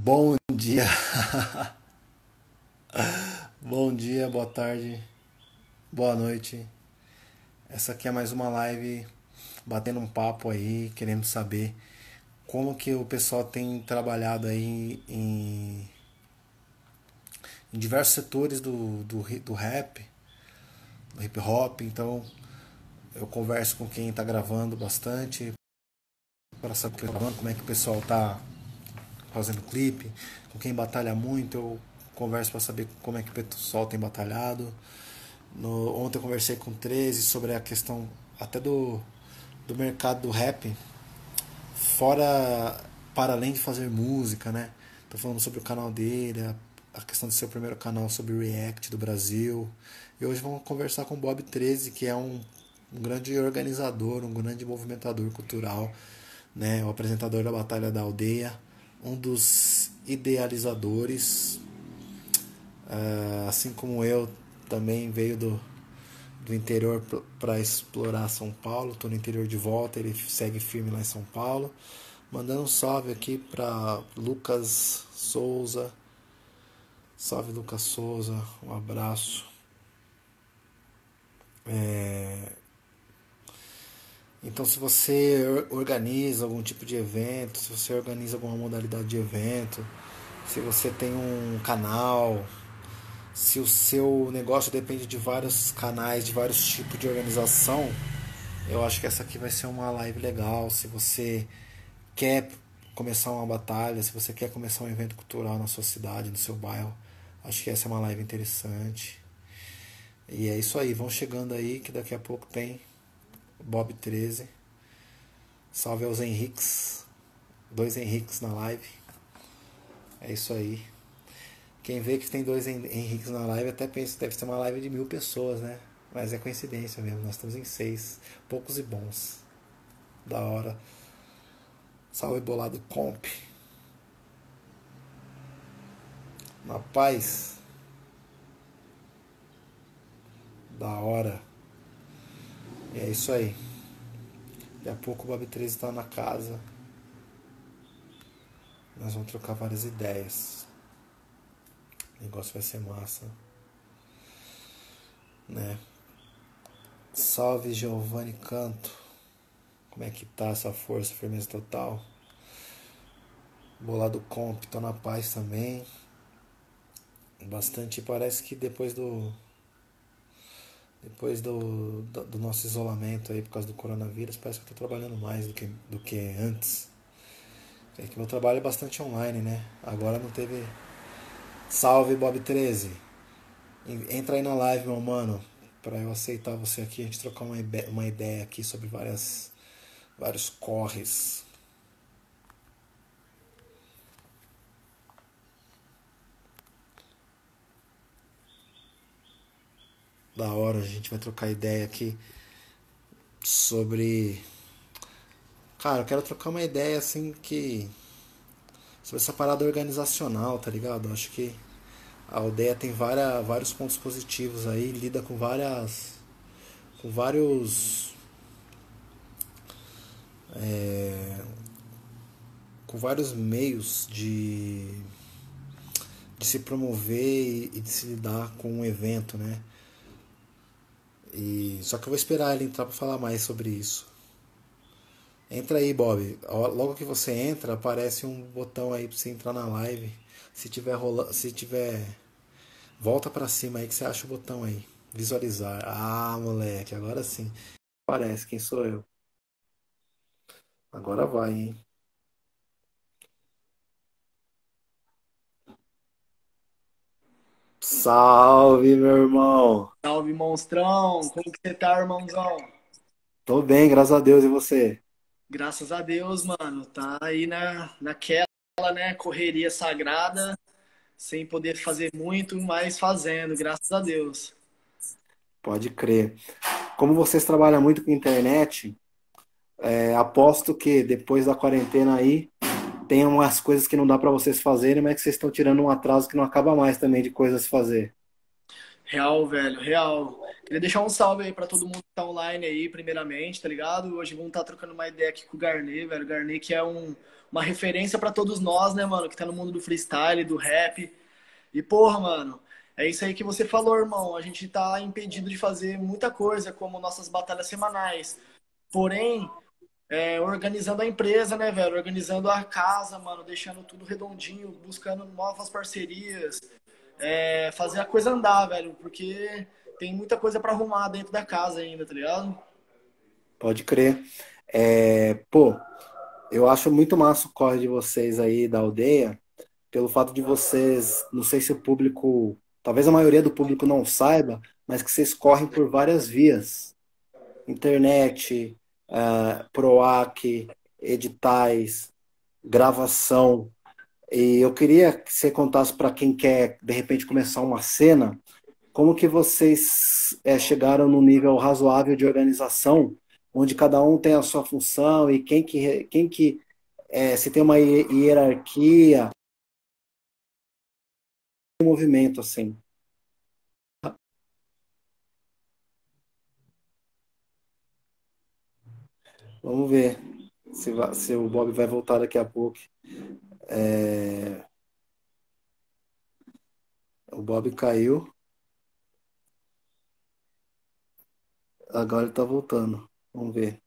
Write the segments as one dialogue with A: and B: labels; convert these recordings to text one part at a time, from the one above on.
A: Bom dia, bom dia, boa tarde, boa noite. Essa aqui é mais uma live batendo um papo aí, querendo saber como que o pessoal tem trabalhado aí em diversos setores do rap, do hip hop. Então eu converso com quem está gravando bastante para saber como é que o pessoal tá fazendo clipe, com quem batalha muito, eu converso para saber como é que o pessoal tem batalhado. Ontem eu conversei com o 13 sobre a questão até do mercado do rap, fora, para além de fazer música, né? Tô falando sobre o canal dele, a questão de ser o primeiro canal sobre React do Brasil. E hoje vamos conversar com o Bob 13, que é um grande organizador, um grande movimentador cultural, né? O apresentador da Batalha da Aldeia, um dos idealizadores, assim como eu, também veio do interior para explorar São Paulo. Estou no interior de volta, ele segue firme lá em São Paulo. Mandando um salve aqui para Lucas Souza. Salve Lucas Souza, um abraço. Então, se você organiza algum tipo de evento, se você organiza alguma modalidade de evento, se você tem um canal, se o seu negócio depende de vários canais, de vários tipos de organização, eu acho que essa aqui vai ser uma live legal. Se você quer começar uma batalha, se você quer começar um evento cultural na sua cidade, no seu bairro, acho que essa é uma live interessante. E é isso aí, vão chegando aí que daqui a pouco tem Bob 13. Salve aos Henriques, dois Henriques na live. É isso aí. Quem vê que tem dois Henriques na live até pensa que deve ser uma live de 1.000 pessoas, né? Mas é coincidência mesmo, nós estamos em 6, poucos e bons. Da hora. Salve bolado comp. Na paz. Da hora. E é isso aí. Daqui a pouco o Bob 13 está na casa. Nós vamos trocar várias ideias. O negócio vai ser massa, né? Salve Giovanni Canto. Como é que tá essa força, firmeza total? Bolado comp, tô na paz também. Bastante, parece que depois do nosso isolamento aí por causa do coronavírus, parece que eu tô trabalhando mais do que antes. É que meu trabalho é bastante online, né? Agora não teve. Salve Bob 13. Entra aí na live, meu mano, pra eu aceitar você aqui, a gente trocar uma ideia aqui sobre vários corres. Da hora, a gente vai trocar ideia aqui sobre. Cara, eu quero trocar uma ideia assim que. Sobre essa parada organizacional, tá ligado? Eu acho que a aldeia tem vários pontos positivos aí, lida com várias. Com vários. Com vários meios de se promover e de se lidar com um evento, né? Só que eu vou esperar ele entrar para falar mais sobre isso. Entra aí, Bob. Logo que você entra, aparece um botão aí para você entrar na live. Se tiver rolando, se tiver, volta para cima aí que você acha o botão aí. Visualizar. Ah, moleque, agora sim. Aparece quem sou eu. Agora vai, hein? Salve, meu irmão.
B: Salve, monstrão! Como que você tá, irmãozão?
A: Tô bem, graças a Deus. E você?
B: Graças a Deus, mano. Tá aí naquela, né, correria sagrada, sem poder fazer muito, mas fazendo, graças a Deus.
A: Pode crer. Como vocês trabalham muito com internet, aposto que depois da quarentena aí tem umas coisas que não dá pra vocês fazerem, mas que vocês estão tirando um atraso que não acaba mais também de coisas a fazer.
B: Real, velho, real. Queria deixar um salve aí pra todo mundo que tá online aí, primeiramente, tá ligado? Hoje vamos estar trocando uma ideia aqui com o Garnet, velho. O Garnet que é um uma referência pra todos nós, né, mano, que tá no mundo do freestyle, do rap. E, porra, mano, é isso aí que você falou, irmão. A gente tá impedido de fazer muita coisa, como nossas batalhas semanais. Porém, organizando a empresa, né, velho? Organizando a casa, mano, deixando tudo redondinho, buscando novas parcerias, fazer a coisa andar, velho, porque tem muita coisa pra arrumar dentro da casa ainda, tá ligado?
A: Pode crer. Pô, eu acho muito massa o corre de vocês aí da aldeia, pelo fato de vocês, não sei se o público, talvez a maioria do público não saiba, mas que vocês correm por várias vias. Internet, PROAC, editais, gravação. E eu queria que você contasse para quem quer, de repente, começar uma cena, como que vocês chegaram num nível razoável de organização, onde cada um tem a sua função e se tem uma hierarquia, um movimento assim. Vamos ver se o Bob vai voltar daqui a pouco. É, o Bob caiu, agora ele tá voltando. Vamos ver.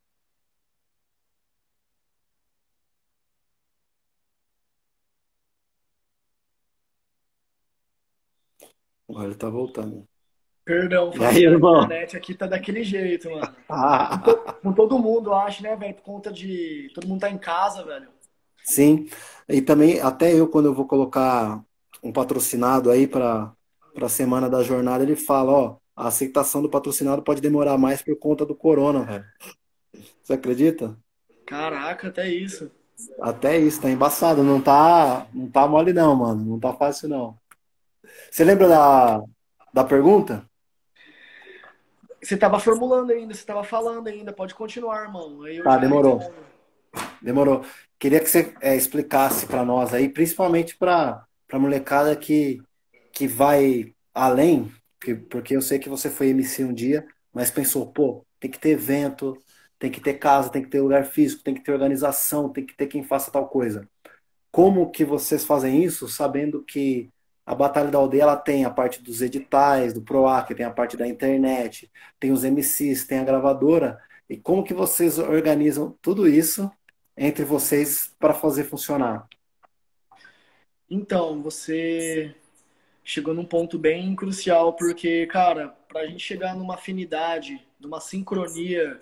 A: Agora ele tá voltando.
B: Perdão,
A: E aí,
B: família, a
A: irmão?
B: internet aqui tá daquele jeito, mano. Com todo mundo, eu acho, né, velho? Por conta de todo mundo tá em casa, velho.
A: Sim, e também até eu quando eu vou colocar um patrocinado aí para a semana da jornada, ele fala, ó, a aceitação do patrocinado pode demorar mais por conta do corona, velho. Você acredita?
B: Caraca, até isso.
A: Até isso, tá embaçado, não tá mole não, mano, não tá fácil não. Você lembra da pergunta?
B: Você tava formulando ainda, você tava falando ainda. Pode continuar, irmão. Aí eu
A: Tá,
B: já
A: demorou.
B: respondo.
A: Demorou. Queria que você explicasse para nós aí, principalmente para molecada que vai além, porque eu sei que você foi MC um dia, mas pensou, pô, tem que ter evento, tem que ter casa, tem que ter lugar físico, tem que ter organização, tem que ter quem faça tal coisa. Como que vocês fazem isso, sabendo que a Batalha da Aldeia ela tem a parte dos editais, do PROAC, tem a parte da internet, tem os MCs, tem a gravadora, e como que vocês organizam tudo isso entre vocês para fazer funcionar?
B: Então, você chegou num ponto bem crucial, porque, cara, pra gente chegar numa afinidade, numa sincronia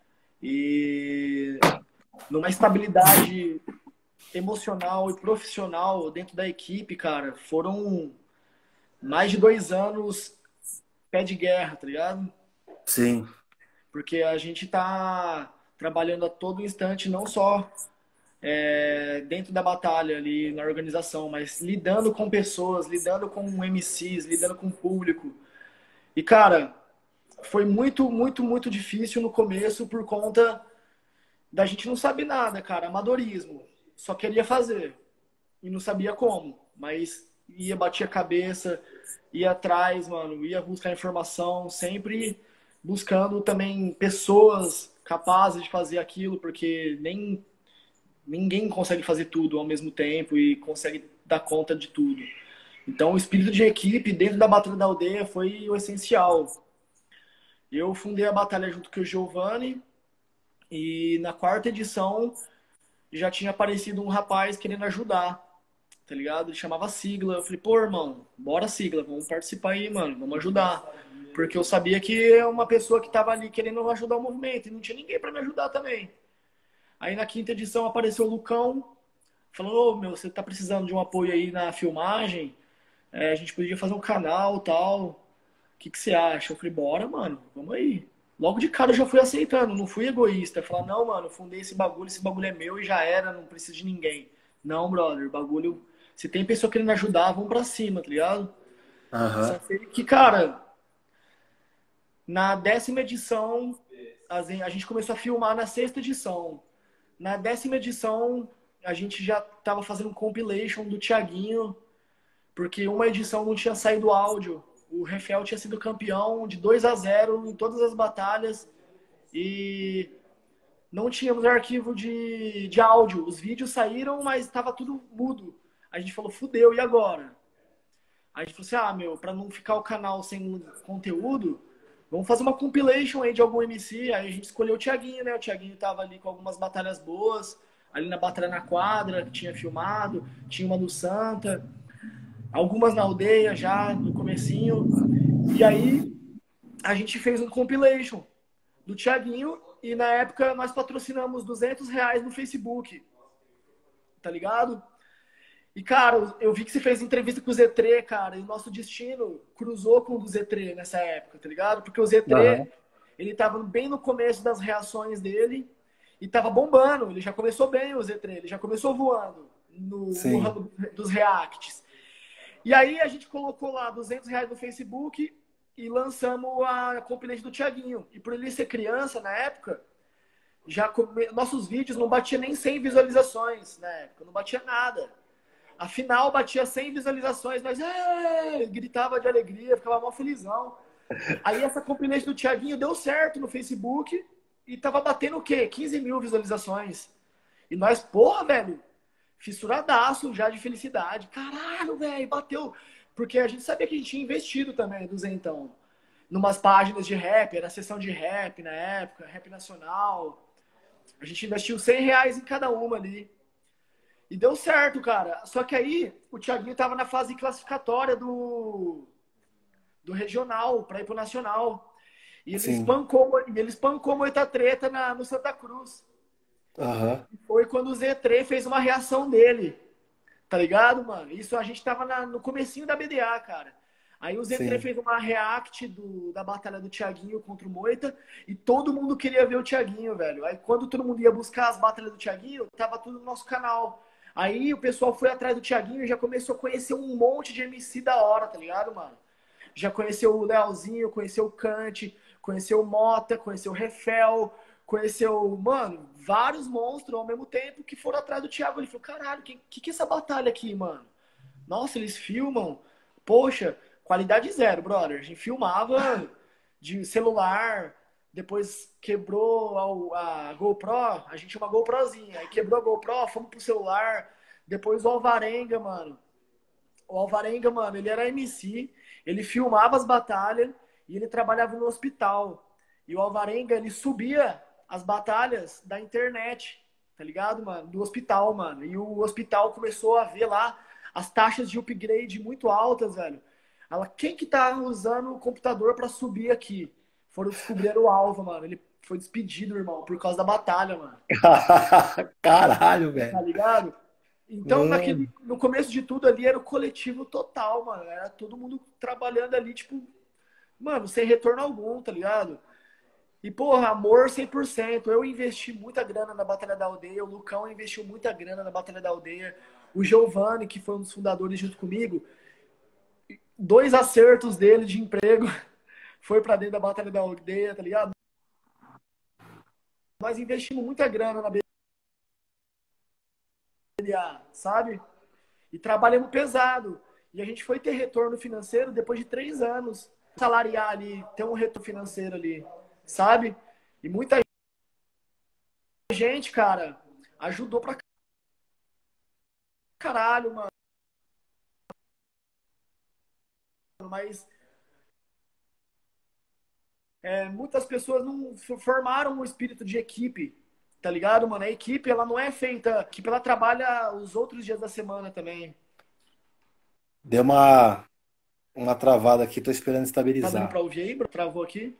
B: e numa estabilidade emocional e profissional dentro da equipe, cara, foram mais de 2 anos pé de guerra, tá ligado?
A: Sim,
B: Porque a gente tá trabalhando a todo instante, não só dentro da batalha ali na organização, mas lidando com pessoas, lidando com MCs, lidando com público. E, cara, foi muito, muito, muito difícil no começo por conta da gente não saber nada, cara, amadorismo. Só queria fazer e não sabia como, mas ia bater a cabeça, ia atrás, mano, ia buscar informação, sempre buscando também pessoas capazes de fazer aquilo, porque nem ninguém consegue fazer tudo ao mesmo tempo e consegue dar conta de tudo. Então, o espírito de equipe dentro da Batalha da Aldeia foi o essencial. Eu fundei a batalha junto com o Giovanni e na quarta edição já tinha aparecido um rapaz querendo ajudar, tá ligado? Ele chamava Sigla. Eu falei, pô, irmão, bora Sigla, vamos participar aí, mano, vamos ajudar. Porque eu sabia que é uma pessoa que tava ali querendo ajudar o movimento e não tinha ninguém para me ajudar também. Aí na quinta edição apareceu o Lucão, falando, ô, meu, você tá precisando de um apoio aí na filmagem? A gente podia fazer um canal tal. O que você acha? Eu falei, bora, mano, vamos aí. Logo de cara eu já fui aceitando, não fui egoísta. Falar, não, mano, eu fundei esse bagulho é meu e já era, não preciso de ninguém. Não, brother, bagulho. Se tem pessoa querendo ajudar, vamos pra cima, tá ligado?
A: aham,
B: Só sei que, cara, na 10ª edição, a gente começou a filmar na 6ª edição. Na 10ª edição, a gente já tava fazendo um compilation do Thiaguinho, porque uma edição não tinha saído áudio. O Rafael tinha sido campeão de 2-0 em todas as batalhas e não tínhamos arquivo de áudio. Os vídeos saíram, mas estava tudo mudo. A gente falou, fudeu, e agora? A gente falou assim, ah, meu, pra não ficar o canal sem conteúdo, vamos fazer uma compilation aí de algum MC. Aí a gente escolheu o Thiaguinho, né? O Thiaguinho tava ali com algumas batalhas boas, ali na Batalha na Quadra, que tinha filmado, tinha uma no Santa, algumas na aldeia já, no comecinho. E aí a gente fez um compilation do Thiaguinho e na época nós patrocinamos R$ 200 no Facebook, tá ligado? E, cara, eu vi que você fez entrevista com o Z3, cara, e o nosso destino cruzou com o do Z3 nessa época, tá ligado? Porque o Z3,
A: Aham.
B: ele tava bem no começo das reações dele e tava bombando. Ele já começou bem, o Z3, ele já começou voando no
A: Sim,
B: ramo dos reacts. E aí a gente colocou lá R$ 200 no Facebook e lançamos a compilation do Thiaguinho. E por ele ser criança na época, nossos vídeos não batia nem 100 visualizações na época, não batia nada. Afinal, batia 100 visualizações, mas gritava de alegria, ficava mó felizão. Aí essa compilation do Thiaguinho deu certo no Facebook e tava batendo o quê? 15 mil visualizações. E nós, porra, velho, fissuradaço já de felicidade. Caralho, velho, bateu. Porque a gente sabia que a gente tinha investido também, do Zentão. Numas páginas de rap, era sessão de rap na época, rap nacional. A gente investiu R$ 100 em cada uma ali. E deu certo, cara. Só que aí o Thiaguinho tava na fase classificatória do regional para ir pro nacional.
A: sim.
B: E ele espancou muita treta no Santa Cruz.
A: Aham.
B: E foi quando o Z3 fez uma reação dele. Tá ligado, mano? Isso a gente tava no comecinho da BDA, cara. Aí o Z3
A: Sim.
B: fez uma react da batalha do Thiaguinho contra o Moita e todo mundo queria ver o Thiaguinho, velho. Aí quando todo mundo ia buscar as batalhas do Thiaguinho, tava tudo no nosso canal. Aí o pessoal foi atrás do Thiaguinho e já começou a conhecer um monte de MC da hora, tá ligado, mano? Já conheceu o Leozinho, conheceu o Kant, conheceu o Mota, conheceu o Refel, conheceu, mano, vários monstros ao mesmo tempo que foram atrás do Thiago. Ele falou, caralho, que é essa batalha aqui, mano? Nossa, eles filmam. Poxa, qualidade zero, brother. A gente filmava de celular, depois quebrou a GoPro, a gente tinha uma GoProzinha, aí quebrou a GoPro, fomos pro celular, depois o Alvarenga, mano. O Alvarenga, mano, ele era MC, ele filmava as batalhas e ele trabalhava no hospital. E o Alvarenga, ele subia as batalhas da internet, tá ligado, mano? Do hospital, mano. E o hospital começou a ver lá as taxas de upgrade muito altas, velho. Ela, quem que tá usando o computador para subir aqui? Foram descobrir o Alva, mano. Ele foi despedido, irmão, por causa da batalha, mano.
A: Caralho,
B: Tá
A: velho.
B: ligado? Então,
A: Mano.
B: no começo de tudo ali era o coletivo total, mano. Era todo mundo trabalhando ali, tipo, mano, sem retorno algum, tá ligado? E, porra, amor 100%. Eu investi muita grana na Batalha da Aldeia, o Lucão investiu muita grana na Batalha da Aldeia, o Giovanni, que foi um dos fundadores junto comigo, dois acertos dele de emprego foi pra dentro da Batalha da Aldeia, tá ligado? Nós investimos muita grana na BDA, sabe? E trabalhamos pesado. E a gente foi ter retorno financeiro depois de 3 anos. Salariar ali, ter um retorno financeiro ali, sabe? E muita gente, cara, ajudou pra caralho, mano. Mas muitas pessoas não formaram um espírito de equipe, tá ligado, mano? A equipe, ela não é feita. A equipe, ela trabalha os outros dias da semana também.
A: Deu uma travada aqui, tô esperando
B: Tá dando
A: estabilizar.
B: pra ouvir aí? Travou aqui?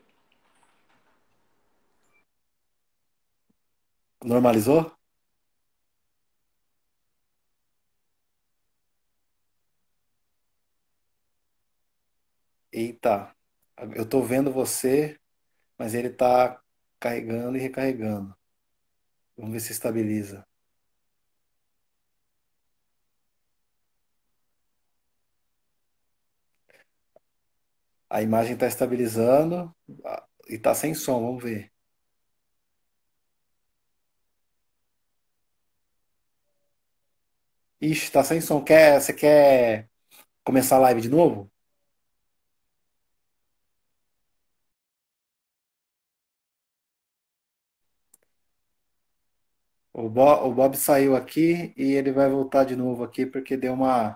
A: Normalizou? Eita. Eu tô vendo você, mas ele tá carregando e recarregando. Vamos ver se estabiliza. A imagem tá estabilizando e tá sem som, vamos ver. Ixi, tá sem som. Você quer começar a live de novo? O Bob saiu aqui e ele vai voltar de novo aqui porque deu uma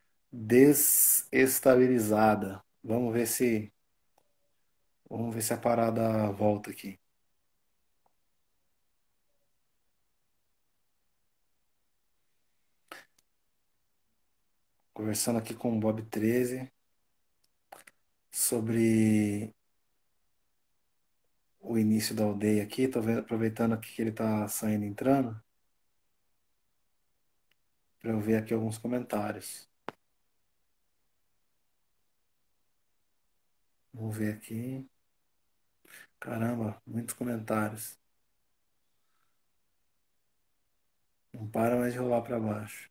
A: desestabilizada. Vamos ver se a parada volta aqui. Conversando aqui com o Bob 13 sobre o início da aldeia aqui. Tô aproveitando aqui que ele tá saindo e entrando para eu ver aqui alguns comentários. Vamos ver aqui. Caramba, muitos comentários. Não para mais de rolar para baixo.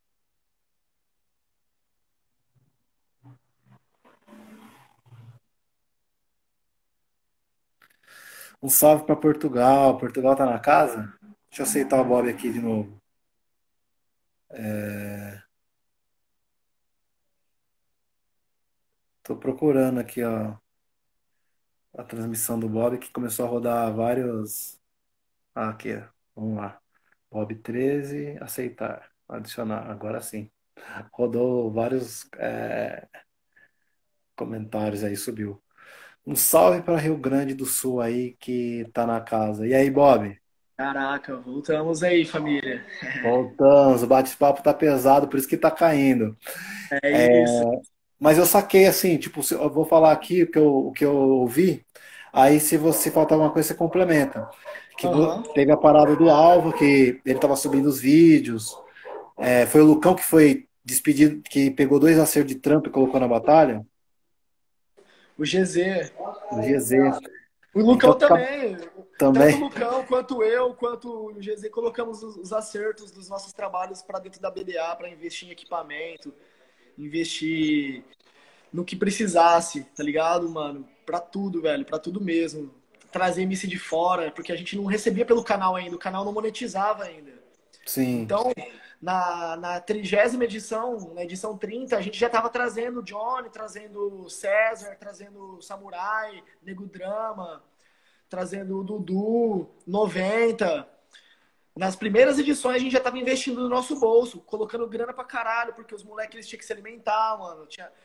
A: Um salve para Portugal. Portugal tá na casa? Deixa eu aceitar o Bob aqui de novo. Tô procurando aqui, ó, a transmissão do Bob que começou a rodar vários. Ah, aqui, ó. Vamos lá. Bob 13, aceitar. Adicionar. Agora sim. Rodou vários comentários aí, subiu. Um salve para Rio Grande do Sul aí que tá na casa. E aí, Bob?
B: Caraca, voltamos aí, família.
A: Voltamos. O bate-papo tá pesado, por isso que tá caindo.
B: É isso.
A: Mas eu saquei assim, tipo, eu vou falar aqui o que eu ouvi, aí se você faltar alguma coisa, você complementa.
B: Aham.
A: Teve a parada do Alvo, que ele tava subindo os vídeos. Foi o Lucão que foi despedido, que pegou dois acertos de trampo e colocou na batalha,
B: O GZ.
A: o GZ.
B: O
A: Então
B: Lucão
A: fica
B: também. Tanto o
A: também.
B: Lucão, quanto eu, quanto o GZ, colocamos os acertos dos nossos trabalhos para dentro da BDA, para investir em equipamento, investir no que precisasse, tá ligado, mano? Pra tudo, velho, pra tudo mesmo. Trazer MC de fora, porque a gente não recebia pelo canal ainda, o canal não monetizava ainda.
A: Sim,
B: Então, na 30ª edição, na edição 30, a gente já tava trazendo o Johnny, trazendo o César, trazendo o Samurai, Nego Drama, trazendo o Dudu, 90. Nas primeiras edições a gente já tava investindo no nosso bolso, colocando grana pra caralho, porque os moleques eles tinham que se alimentar, mano.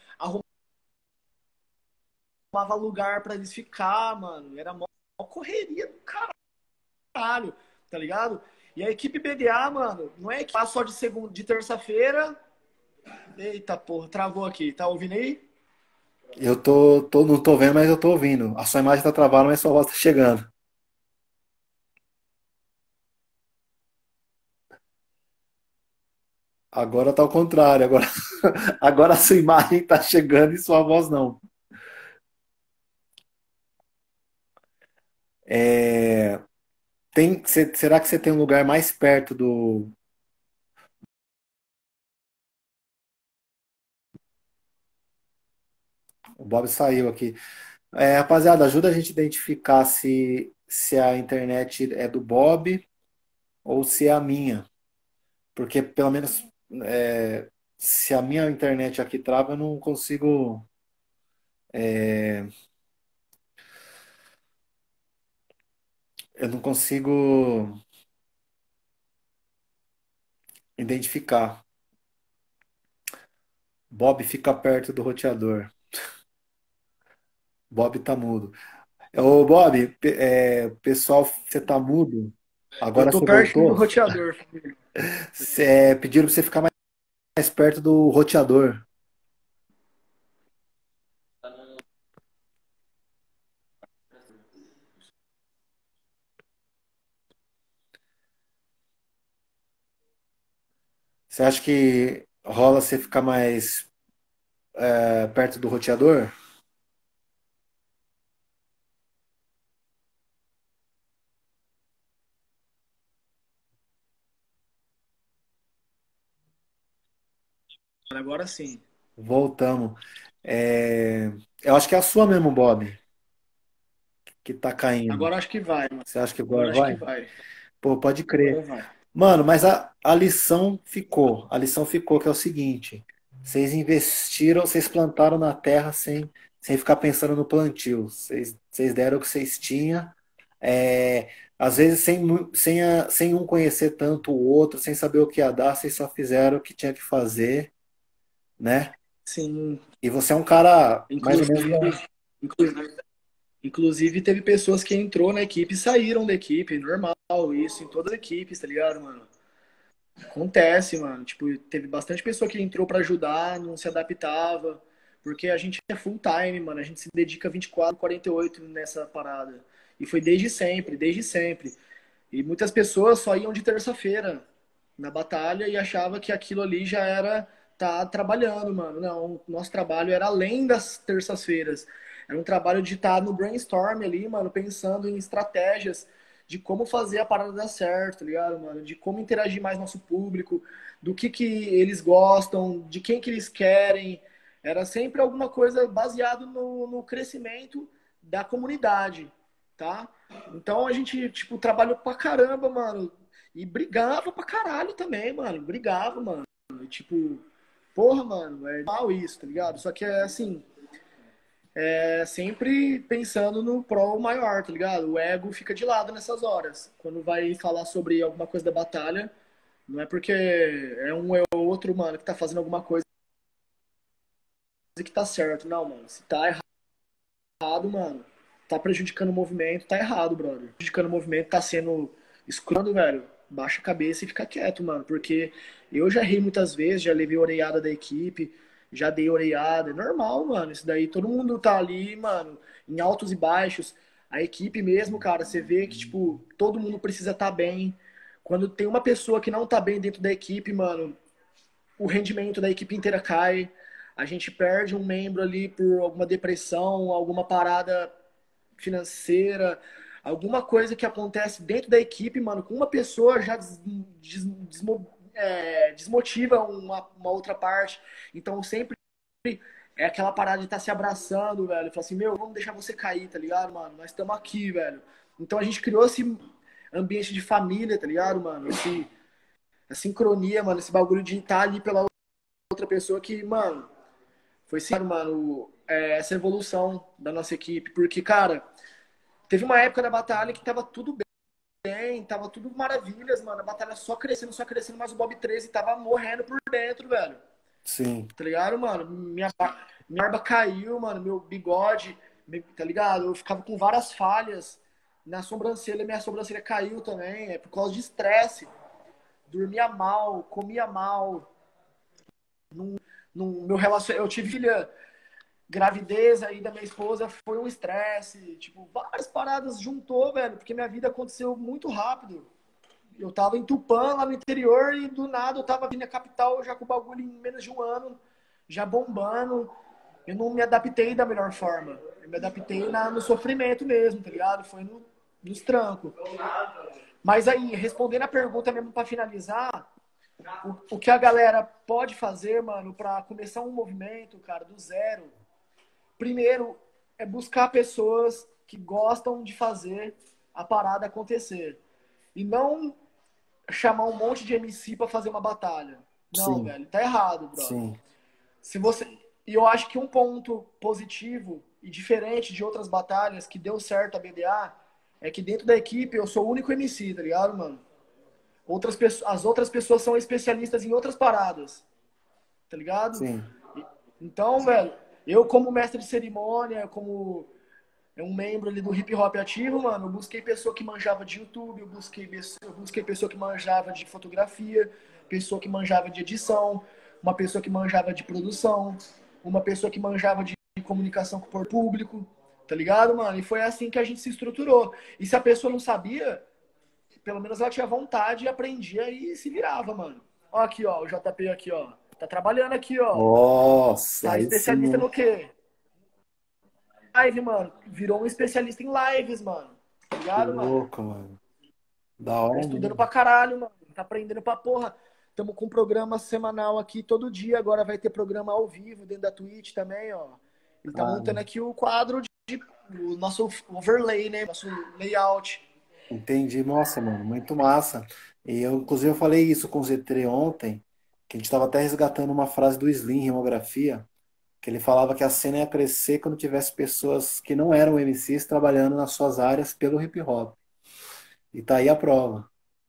B: Arrumava lugar pra eles ficar, mano. Era mó correria do caralho, tá ligado? E a equipe BDA, mano, não é equipe só de segunda, de terça-feira. Eita porra, travou aqui. Tá ouvindo aí?
A: não tô vendo, mas eu tô ouvindo. A sua imagem tá travada, mas sua voz tá chegando. Agora tá ao contrário, agora, agora a sua imagem tá chegando e sua voz não. É, será que você tem um lugar mais perto do. O Bob saiu aqui. Rapaziada, ajuda a gente a identificar se a internet é do Bob ou se é a minha. Porque pelo menos se a minha internet aqui trava, eu não consigo identificar. Bob fica perto do roteador. Bob tá mudo. Ô, Bob, pessoal, você tá mudo?
B: Eu
A: Agora
B: tô
A: você
B: pertinho do
A: voltou?
B: roteador, família.
A: Pediram pra você ficar mais perto do roteador. Você acha que rola você ficar mais perto do roteador?
B: Agora sim.
A: Voltamos. É, eu acho que é a sua mesmo, Bob, que tá caindo.
B: Agora acho que vai, mano.
A: Você acha que agora
B: Agora acho que
A: vai?
B: vai.
A: Pô, pode crer.
B: Agora vai.
A: Mano, mas a lição ficou. A lição ficou que é o seguinte: vocês investiram, vocês plantaram na terra sem ficar pensando no plantio. Vocês deram o que vocês tinham. É, às vezes sem um conhecer tanto o outro, sem saber o que ia dar, vocês só fizeram o que tinha que fazer, né?
B: Sim,
A: E você é um cara mais ou menos.
B: inclusive, inclusive, inclusive teve pessoas que entrou na equipe e saíram da equipe, normal isso em todas as equipes, tá ligado, mano? Acontece, mano. Tipo, teve bastante pessoa que entrou pra ajudar, não se adaptava, porque a gente é full time, mano. A gente se dedica 24, 48 nessa parada. E foi desde sempre, desde sempre. E muitas pessoas só iam de terça-feira na batalha e achava que aquilo ali já era tá trabalhando, mano. Não, nosso trabalho era além das terças-feiras. Era um trabalho de estar no brainstorm ali, mano, pensando em estratégias de como fazer a parada dar certo, tá ligado, mano? De como interagir mais nosso público, do que eles gostam, de quem que eles querem. Era sempre alguma coisa baseado no crescimento da comunidade, tá? Então a gente, tipo, trabalhou pra caramba, mano. E brigava pra caralho também, mano. Brigava, mano. E, tipo, porra, mano, é mal isso, tá ligado? Só que é assim, é sempre pensando no pró maior, tá ligado? O ego fica de lado nessas horas. Quando vai falar sobre alguma coisa da batalha, não é porque é um é outro, mano, que tá fazendo alguma coisa que tá certo. Não, mano. Se tá errado, mano, tá prejudicando o movimento, tá errado, brother. Prejudicando o movimento, tá sendo escrando, velho. Baixa a cabeça e fica quieto, mano. Porque eu já errei muitas vezes, já levei orelhada da equipe, já dei orelhada. É normal, mano. Isso daí, todo mundo tá ali, mano, em altos e baixos. A equipe mesmo, cara, você vê que, tipo, todo mundo precisa estar bem. Quando tem uma pessoa que não tá bem dentro da equipe, mano, o rendimento da equipe inteira cai. A gente perde um membro ali por alguma depressão, alguma parada financeira, alguma coisa que acontece dentro da equipe, mano, com uma pessoa já desmotiva uma outra parte. Então sempre é aquela parada de estar se abraçando, velho. Fala assim, meu, vamos deixar você cair, tá ligado, mano? Nós estamos aqui, velho. Então a gente criou esse ambiente de família, tá ligado, mano? A sincronia, mano, esse bagulho de estar ali pela outra pessoa que, mano, foi sim, mano, essa evolução da nossa equipe. Porque, cara, teve uma época da batalha que tava tudo bem, tava tudo maravilhas, mano. A batalha só crescendo, mas o Bob 13 tava morrendo por dentro, velho.
A: Sim.
B: Tá ligado, mano? Minha barba caiu, mano, meu bigode, tá ligado? Eu ficava com várias falhas na sobrancelha, minha sobrancelha caiu também, é por causa de estresse. Dormia mal, comia mal. No meu relacionamento, eu tive filha, gravidez aí da minha esposa foi um estresse, tipo, várias paradas juntou, velho, porque minha vida aconteceu muito rápido. Eu tava em Tupã, lá no interior, e do nada eu tava vindo na capital já com o bagulho em menos de um ano, já bombando. Eu não me adaptei da melhor forma. Eu me adaptei no sofrimento mesmo, tá ligado? Foi nos trancos. Mas aí, respondendo a pergunta mesmo pra finalizar, o que a galera pode fazer, mano, pra começar um movimento, cara, do zero. Primeiro, é buscar pessoas que gostam de fazer a parada acontecer. E não chamar um monte de MC para fazer uma batalha. Não,
A: Sim,
B: velho, tá errado, brother.
A: sim,
B: Se você E eu acho que um ponto positivo e diferente de outras batalhas que deu certo a BDA é que dentro da equipe eu sou o único MC, tá ligado, mano? As outras pessoas são especialistas em outras paradas, tá ligado?
A: sim.
B: Então, velho, eu como mestre de cerimônia, como um membro ali do hip hop ativo, mano, eu busquei pessoa que manjava de YouTube, eu busquei pessoa que manjava de fotografia, pessoa que manjava de edição, uma pessoa que manjava de produção, uma pessoa que manjava de comunicação com o público, tá ligado, mano? E foi assim que a gente se estruturou. E se a pessoa não sabia, pelo menos ela tinha vontade e aprendia e se virava, mano. Ó aqui, ó, o JP aqui, ó. Tá trabalhando aqui, ó.
A: Nossa,
B: Tá
A: aí sim,
B: especialista
A: hein?
B: no quê? Live, mano. Virou um especialista em lives, mano. Tá
A: Que
B: ligado, mano?
A: louco, mano. Da
B: Tá
A: hora
B: estudando
A: mesmo.
B: pra caralho, mano. Tá aprendendo pra porra. Tamo com um programa semanal aqui todo dia. Agora vai ter programa ao vivo dentro da Twitch também, ó. Ele tá
A: Ah,
B: montando aqui o quadro o nosso overlay, né? Nosso layout.
A: entendi. Nossa, mano, muito massa. E eu, inclusive, eu falei isso com o Z3 ontem, que a gente estava até resgatando uma frase do Slim, em Rimografia, que ele falava que a cena ia crescer quando tivesse pessoas que não eram MCs trabalhando nas suas áreas pelo hip hop. E tá aí a prova.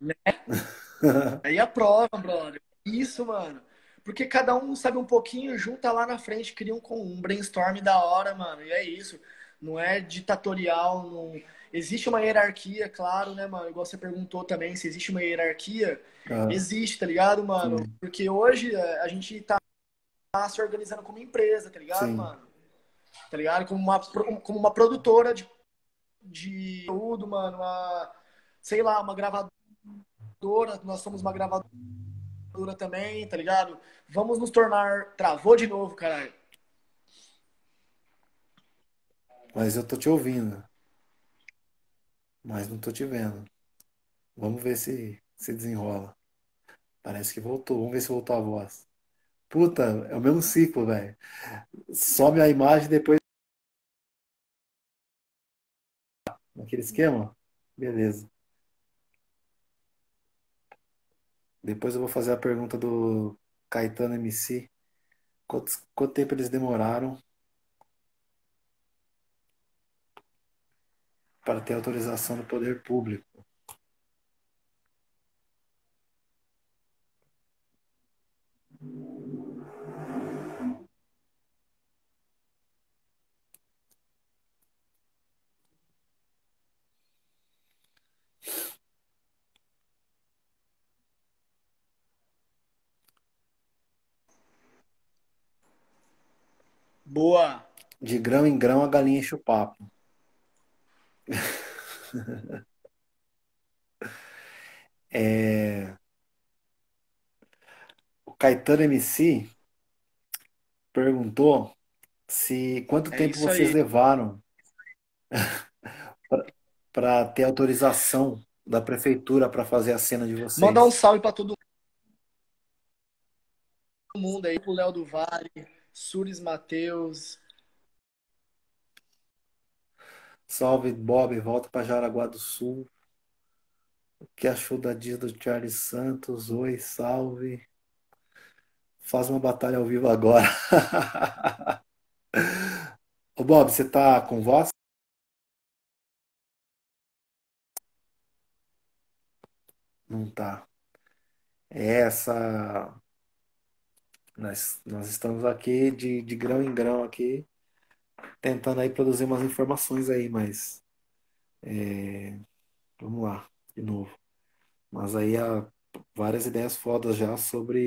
B: Aí a prova, brother. Isso, mano. Porque cada um sabe um pouquinho, junta lá na frente, cria um brainstorm da hora, mano. E é isso. Não é ditatorial, não... Existe uma hierarquia, claro, né, mano? Igual você perguntou também se existe uma hierarquia.
A: Ah,
B: Existe, tá ligado, mano?
A: sim,
B: Porque hoje a gente tá se organizando como empresa, tá ligado,
A: sim.
B: mano? Tá ligado? Como uma produtora de conteúdo, mano. Sei lá, uma gravadora. Nós somos uma gravadora também, tá ligado? Vamos nos tornar. Travou de novo, caralho.
A: Mas eu tô te ouvindo, mas não tô te vendo. Vamos ver se desenrola. Parece que voltou. Vamos ver se voltou a voz. Puta, é o mesmo ciclo, velho. Some a imagem depois naquele esquema. Beleza. Depois eu vou fazer a pergunta do Caetano MC. Quanto tempo eles demoraram para ter autorização do poder público?
B: Boa.
A: De grão em grão a galinha enche o papo. É, o Caetano MC perguntou se quanto
B: É
A: tempo
B: isso
A: vocês
B: aí.
A: levaram para ter autorização da prefeitura para fazer a cena de
B: Mandar um
A: vocês.
B: salve pra todo mundo aí, pro Léo do Vale, Suris Matheus.
A: Salve Bob, volta para Jaraguá do Sul. O que achou da dia do Charles Santos? Oi, salve. Faz uma batalha ao vivo agora. Ô Bob, você tá com voz? Não tá. É essa. Nós estamos aqui de grão em grão aqui, tentando aí produzir umas informações aí, mas vamos lá, de novo. Mas aí há várias ideias fodas já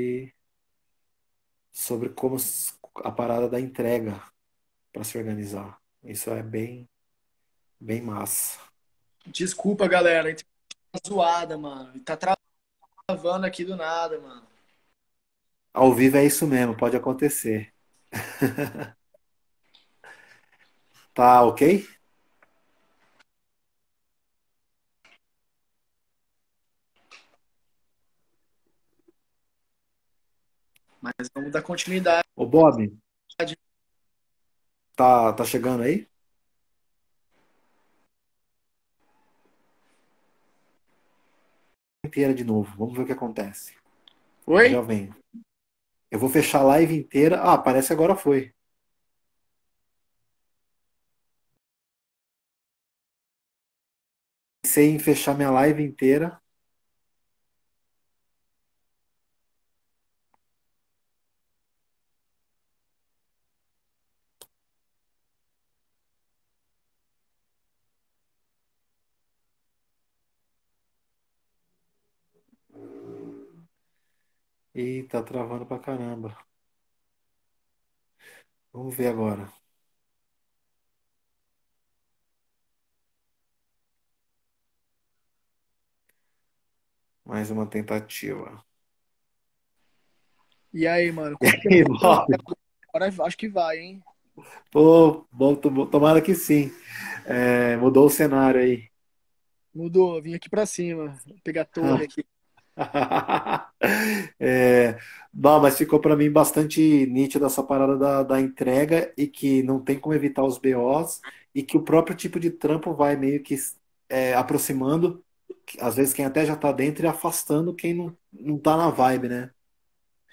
A: sobre como a parada da entrega para se organizar. Isso é bem massa.
B: Desculpa, galera. Tá zoada, mano. E tá travando aqui do nada, mano.
A: Ao vivo é isso mesmo, pode acontecer. Tá ok?
B: Mas vamos dar continuidade.
A: Ô Bob, tá chegando aí? Inteira de novo, vamos ver o que acontece. Eu já
B: Oi?
A: venho. Eu vou fechar a live inteira. Ah, parece que agora foi. Pensei em fechar minha live inteira. E tá travando pra caramba. Vamos ver agora. Mais uma tentativa.
B: E aí, mano? Quanto tempo
A: E,
B: demora?
A: Bob,
B: Agora acho que vai, hein?
A: pô, bom, tomara que sim. Mudou o cenário aí.
B: Mudou, vim aqui pra cima. Pegar a torre aqui.
A: É, não, mas ficou para mim bastante nítido essa parada da entrega e que não tem como evitar os BOs e que o próprio tipo de trampo vai meio que aproximando, às vezes quem até já tá dentro e afastando quem não tá na vibe, né?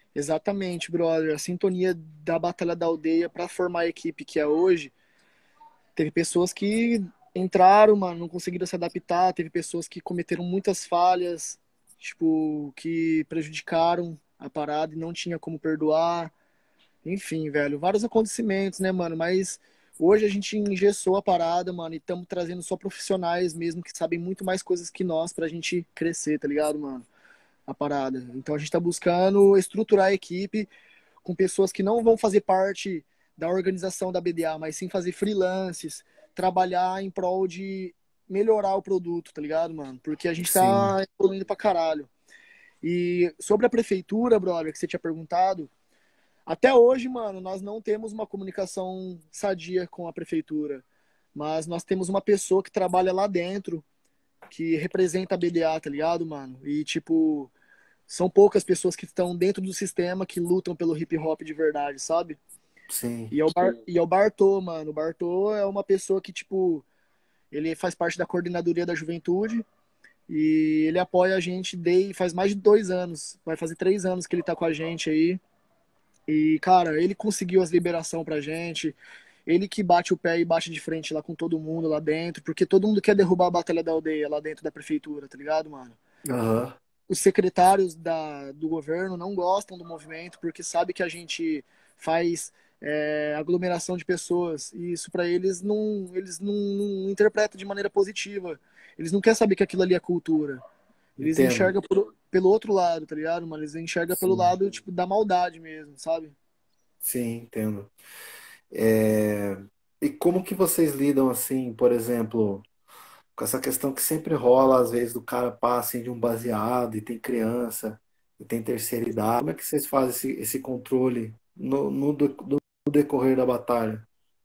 B: Exatamente, brother. A sintonia da Batalha da Aldeia para formar a equipe que é hoje, teve pessoas que entraram, mano, não conseguiram se adaptar, teve pessoas que cometeram muitas falhas, tipo, que prejudicaram a parada e não tinha como perdoar. Enfim, velho, vários acontecimentos, né, mano? Mas hoje a gente engessou a parada, mano, e estamos trazendo só profissionais mesmo que sabem muito mais coisas que nós pra gente crescer, tá ligado, mano? A parada. Então a gente tá buscando estruturar a equipe com pessoas que não vão fazer parte da organização da BDA, mas sim fazer freelances, trabalhar em prol de melhorar o produto, tá ligado, mano? Porque a gente
A: Sim,
B: tá evoluindo pra caralho. E sobre a prefeitura, brother, que você tinha perguntado, até hoje, mano, nós não temos uma comunicação sadia com a prefeitura, mas nós temos uma pessoa que trabalha lá dentro, que representa a BDA, tá ligado, mano? E, tipo, são poucas pessoas que estão dentro do sistema que lutam pelo hip hop de verdade, sabe?
A: sim.
B: E é o Bartô, mano. O Bartô é uma pessoa que, tipo, ele faz parte da coordenadoria da juventude e ele apoia a gente desde faz mais de 2 anos. Vai fazer 3 anos que ele tá com a gente aí. E, cara, ele conseguiu as liberação pra gente. Ele que bate o pé e bate de frente lá com todo mundo lá dentro, porque todo mundo quer derrubar a Batalha da Aldeia lá dentro da prefeitura, tá ligado, mano?
A: Aham.
B: Os secretários do governo não gostam do movimento porque sabe que a gente faz aglomeração de pessoas e isso para eles não interpretam de maneira positiva. Eles não querem saber que aquilo ali é cultura. Eles
A: Entendo.
B: enxergam pelo outro lado, tá ligado, mano? Eles enxergam pelo
A: Sim,
B: lado, tipo, da maldade mesmo, sabe?
A: sim, entendo. É, e como que vocês lidam assim, por exemplo, com essa questão que sempre rola, às vezes, do cara passa assim, de um baseado e tem criança e tem terceira idade. Como é que vocês fazem esse controle no decorrer da batalha?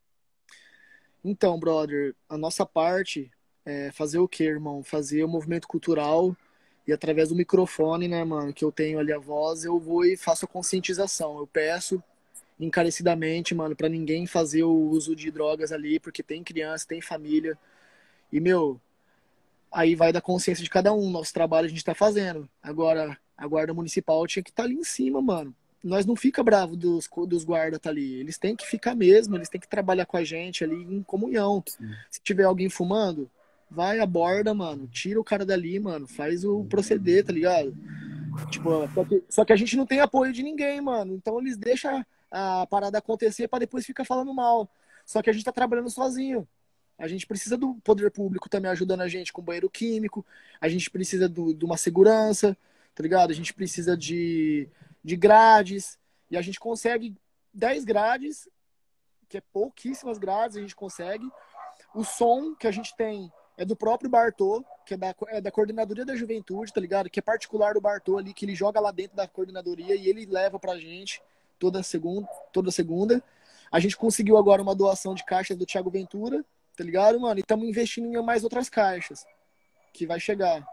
B: Então, brother, a nossa parte é fazer o quê, irmão? Fazer o movimento cultural e através do microfone, né, mano, que eu tenho ali a voz, eu vou e faço a conscientização. Eu peço encarecidamente, mano, pra ninguém fazer o uso de drogas ali, porque tem criança, tem família. E, meu, aí vai da consciência de cada um. Nosso trabalho a gente tá fazendo. Agora, a guarda municipal tinha que estar ali em cima, mano. Nós não fica bravo dos guardas tá ali. Eles têm que ficar mesmo, eles têm que trabalhar com a gente ali em comunhão.
A: Sim.
B: Se tiver alguém fumando, vai, aborda, mano. Tira o cara dali, mano. Faz o proceder, tá ligado? Tipo, só que a gente não tem apoio de ninguém, mano. Então eles deixam a parada acontecer pra depois ficar falando mal. Só que a gente tá trabalhando sozinho. A gente precisa do poder público também ajudando a gente com banheiro químico. A gente precisa de uma segurança, tá ligado? A gente precisa de grades. E a gente consegue 10 grades, que é pouquíssimas grades, a gente consegue. O som que a gente tem é do próprio Bartô, que é da coordenadoria da juventude, tá ligado? Que é particular do Bartô ali, que ele joga lá dentro da coordenadoria e ele leva pra gente toda segunda, toda segunda. A gente conseguiu agora uma doação de caixas do Thiago Ventura, tá ligado, mano? E estamos investindo em mais outras caixas que vai chegar.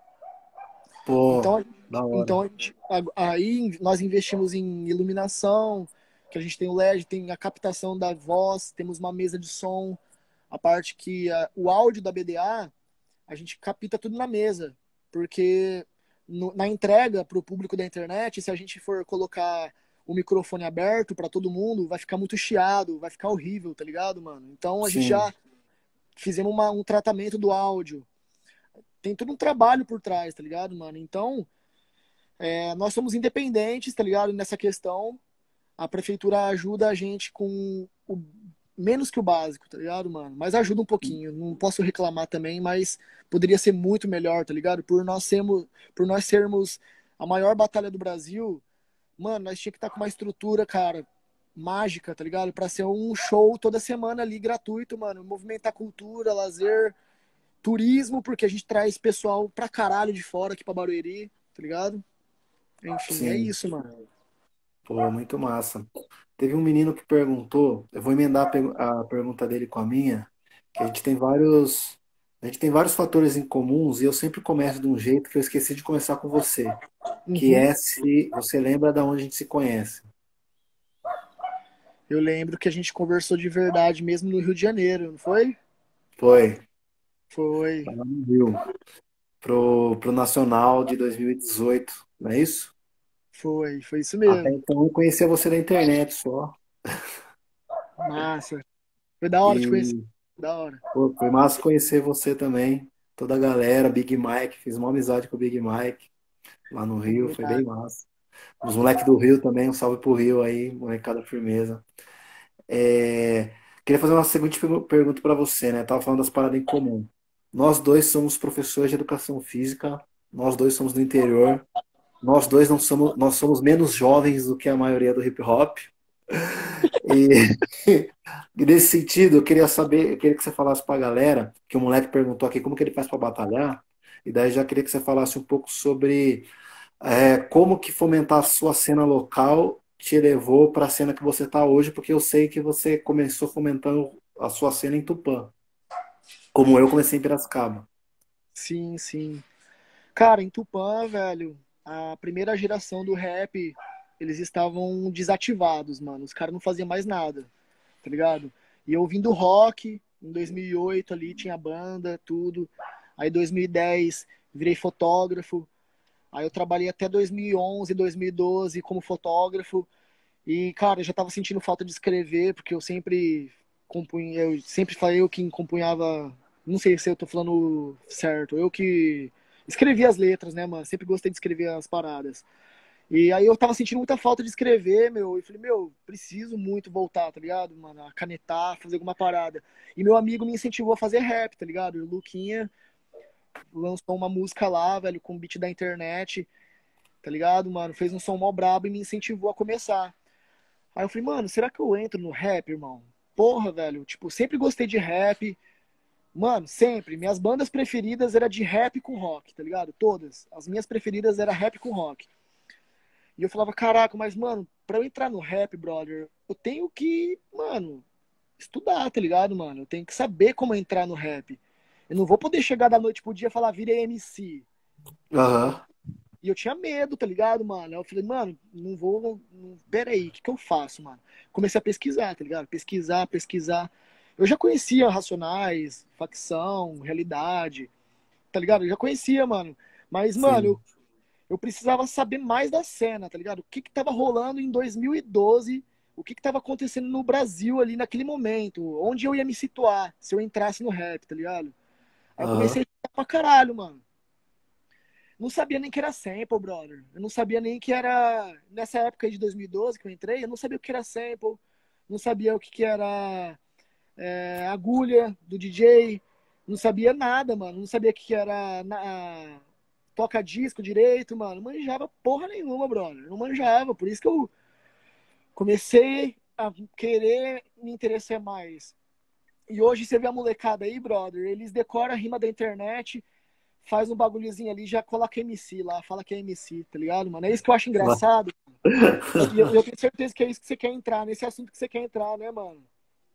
A: Pô,
B: Então,
A: da
B: então
A: hora.
B: aí nós investimos em iluminação, que a gente tem o LED, tem a captação da voz, temos uma mesa de som, a parte que o áudio da BDA, a gente capta tudo na mesa, porque na entrega para o público da internet, se a gente for colocar o microfone aberto para todo mundo, vai ficar muito chiado, vai ficar horrível, tá ligado, mano? Então a gente
A: Sim,
B: já fizemos um tratamento do áudio. Tem todo um trabalho por trás, tá ligado, mano? Então, nós somos independentes, tá ligado? Nessa questão, a prefeitura ajuda a gente com o menos que o básico, tá ligado, mano? Mas ajuda um pouquinho. Não posso reclamar também, mas poderia ser muito melhor, tá ligado? Por nós sermos a maior batalha do Brasil, mano, nós tinha que estar com uma estrutura, cara, mágica, tá ligado? Pra ser um show toda semana ali gratuito, mano. Movimentar cultura, lazer, turismo, porque a gente traz pessoal pra caralho de fora aqui pra Barueri, tá ligado? Enfim, é
A: sim.
B: isso, mano.
A: Pô, muito massa. Teve um menino que perguntou, eu vou emendar a pergunta dele com a minha, que a gente tem vários fatores em comuns e eu sempre começo de um jeito que eu esqueci de começar com você, que
B: Uhum.
A: é se você lembra da onde a gente se conhece.
B: Eu lembro que a gente conversou de verdade mesmo no Rio de Janeiro, não foi?
A: Foi,
B: Foi.
A: lá no Rio, pro Nacional de 2018, não é isso?
B: Foi isso
A: Até
B: mesmo.
A: então eu conhecia você na internet só.
B: Massa. Foi da hora te conhecer.
A: E
B: Da hora.
A: pô, foi massa conhecer você também. Toda a galera, Big Mike, fiz uma amizade com o Big Mike lá no Rio, foi bem
B: Verdade.
A: massa. Os moleques do Rio também, um salve pro Rio aí, molecada firmeza. É, queria fazer uma seguinte pergunta para você, né? Tava falando das paradas em comum. Nós dois somos professores de educação física, nós dois somos do interior, nós dois não somos, nós somos menos jovens do que a maioria do hip hop. E, e nesse sentido, eu queria saber, eu queria que você falasse para a galera, que o moleque perguntou aqui como que ele faz para batalhar, e daí já queria que você falasse um pouco sobre como que fomentar a sua cena local te levou para a cena que você está hoje, porque eu sei que você começou fomentando a sua cena em Tupã, como eu comecei em Piracicaba.
B: Sim, sim. Cara, em Tupã, velho, a primeira geração do rap, eles estavam desativados, mano. Os caras não faziam mais nada, tá ligado? E eu ouvindo rock, em 2008 ali tinha banda, tudo. Aí 2010 virei fotógrafo. Aí eu trabalhei até 2011, 2012 como fotógrafo. E, cara, eu já tava sentindo falta de escrever, porque eu sempre compunha, eu sempre falei eu que compunhava, não sei se eu tô falando certo, eu que escrevia as letras, né, mano? Sempre gostei de escrever as paradas. E aí eu tava sentindo muita falta de escrever, meu, e falei, meu, preciso muito voltar, tá ligado, mano? A canetar, fazer alguma parada. E meu amigo me incentivou a fazer rap, tá ligado? O Luquinha lançou uma música lá, velho, com beat da internet, tá ligado, mano? Fez um som mó brabo e me incentivou a começar. Aí eu falei, mano, será que eu entro no rap, irmão? Porra, velho, tipo, sempre gostei de rap. Mano, sempre. Minhas bandas preferidas era de rap com rock, tá ligado? Todas. As minhas preferidas era rap com rock. E eu falava, caraca, mas, mano, pra eu entrar no rap, brother, eu tenho que, mano, estudar, tá ligado, mano? Eu tenho que saber como entrar no rap. Eu não vou poder chegar da noite pro dia e falar, virei MC.
A: Aham,
B: E eu tinha medo, tá ligado, mano? Eu falei, mano, não vou. Não, pera aí, o que eu faço, mano? Comecei a pesquisar, tá ligado? Pesquisar, pesquisar. Eu já conhecia Racionais, Facção, Realidade, tá ligado? Eu já conhecia, mano. Mas, mano,
A: sim.
B: eu precisava saber mais da cena, tá ligado? O que que tava rolando em 2012, o que que tava acontecendo no Brasil ali naquele momento, onde eu ia me situar se eu entrasse no rap, tá ligado? Aí eu comecei
A: Aham,
B: a estudar pra caralho, mano. Não sabia nem que era sample, brother. Eu não sabia nem que era. Nessa época aí de 2012 que eu entrei, eu não sabia o que era sample, não sabia o que, que era agulha do DJ, não sabia nada, mano. Não sabia o que, que era toca-disco direito, mano. Não manjava porra nenhuma, brother. Não manjava. Por isso que eu comecei a querer me interessar mais. E hoje você vê a molecada aí, brother, eles decoram a rima da internet, faz um bagulhozinho ali, já coloca MC lá, fala que é MC, tá ligado, mano? É isso que eu acho engraçado. E eu tenho certeza que é isso que você quer entrar, nesse assunto que você quer entrar, né, mano?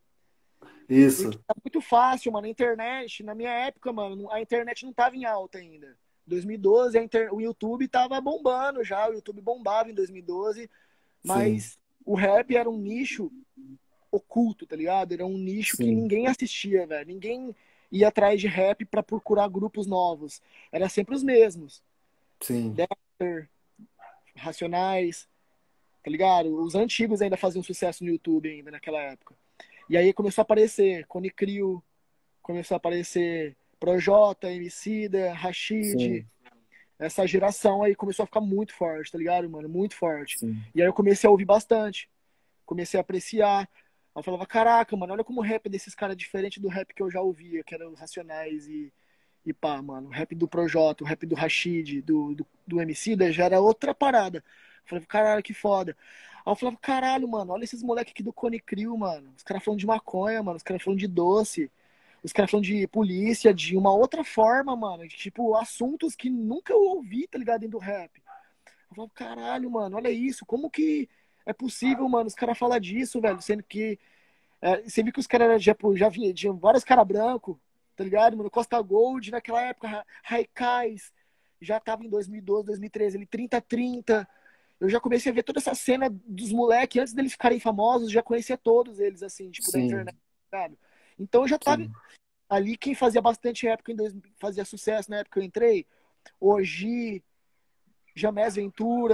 B: Porque
A: Isso.
B: tá muito fácil, mano. A internet, na minha época, mano, a internet não tava em alta ainda. 2012, o YouTube tava bombando já, o YouTube bombava em 2012,
A: Sim,
B: mas o rap era um nicho oculto, tá ligado? Era um nicho que
A: sim,
B: ninguém assistia, velho. Ninguém ia atrás de rap pra procurar grupos novos. Era sempre os mesmos.
A: sim,
B: Dexter, Racionais, tá ligado? Os antigos ainda faziam sucesso no YouTube ainda naquela época. E aí começou a aparecer Cone Crew, começou a aparecer Projota, Emicida, Rashid.
A: sim,
B: Essa geração aí começou a ficar muito forte, tá ligado, mano? Muito forte.
A: sim,
B: E aí eu comecei a ouvir bastante. Comecei a apreciar. Eu falava, caraca, mano, olha como o rap desses caras é diferente do rap que eu já ouvia, que eram os Racionais e pá, mano. O rap do Projota, o rap do Rashid, do Emicida já era outra parada. Eu falava, caralho, que foda. Aí eu falava, caralho, mano, olha esses moleques aqui do Cone Crew, mano. Os caras falando de maconha, mano. Os caras falando de doce. Os caras falando de polícia, de uma outra forma, mano. De, tipo, assuntos que nunca eu ouvi, tá ligado, dentro do rap. Eu falava, caralho, mano, olha isso. Como que é possível, mano, os caras falar disso, velho? Sendo que você viu que os caras já vinha, tinha vários caras brancos, tá ligado, mano? Costa Gold, naquela época, Raikais, já tava em 2012, 2013, ele 30-30. Eu já comecei a ver toda essa cena dos moleques, antes deles ficarem famosos, já conhecia todos eles, assim, tipo, da
A: sim,
B: internet, sabe? Então eu já tava
A: sim.
B: ali, quem fazia bastante época, fazia sucesso na época que eu entrei, Oji, Jamés Ventura,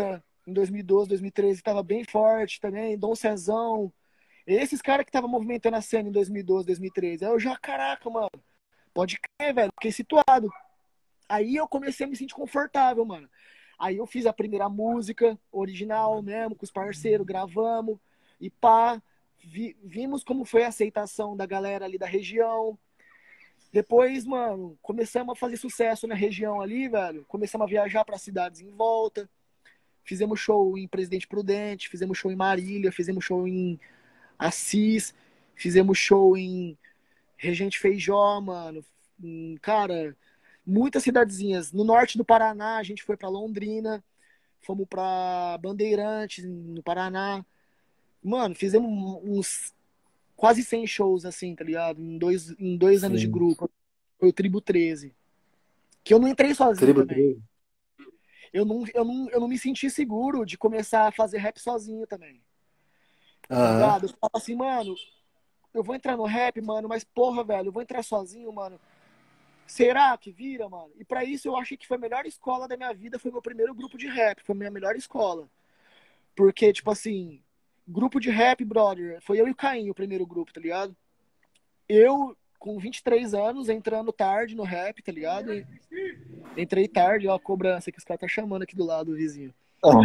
B: em 2012, 2013 tava bem forte também, Dom Cezão. Esses caras que estavam movimentando a cena em 2012, 2013. Aí eu já, caraca, mano, pode crer, velho, fiquei situado. Aí eu comecei a me sentir confortável, mano. Aí eu fiz a primeira música original mesmo, com os parceiros, gravamos e pá, vimos como foi a aceitação da galera ali da região. Depois, mano, começamos a fazer sucesso na região ali, velho. Começamos a viajar para cidades em volta. Fizemos show em Presidente Prudente, fizemos show em Marília, fizemos show em Assis, fizemos show em Regente Feijó, mano. Cara, muitas cidadezinhas. No norte do Paraná, a gente foi para Londrina, fomos para Bandeirantes, no Paraná. Mano, fizemos uns quase 100 shows, assim, tá ligado? Em dois anos de
A: Sim.
B: grupo. Foi o Tribo 13. Que eu não entrei sozinho
A: Tribo
B: também.
A: 13.
B: Eu não me senti seguro de começar a fazer rap sozinho também. Tá
A: Aham.
B: ligado? Eu falava assim, mano, eu vou entrar no rap, mano, mas porra, velho, eu vou entrar sozinho, mano. Será que vira, mano? E pra isso eu achei que foi a melhor escola da minha vida, foi meu primeiro grupo de rap, foi a minha melhor escola. Porque, tipo assim, grupo de rap, brother, foi eu e o Caim o primeiro grupo, tá ligado? Eu, com 23 anos, entrando tarde no rap, tá ligado? Entrei tarde, ó, a cobrança que os caras tá chamando aqui do lado, o vizinho.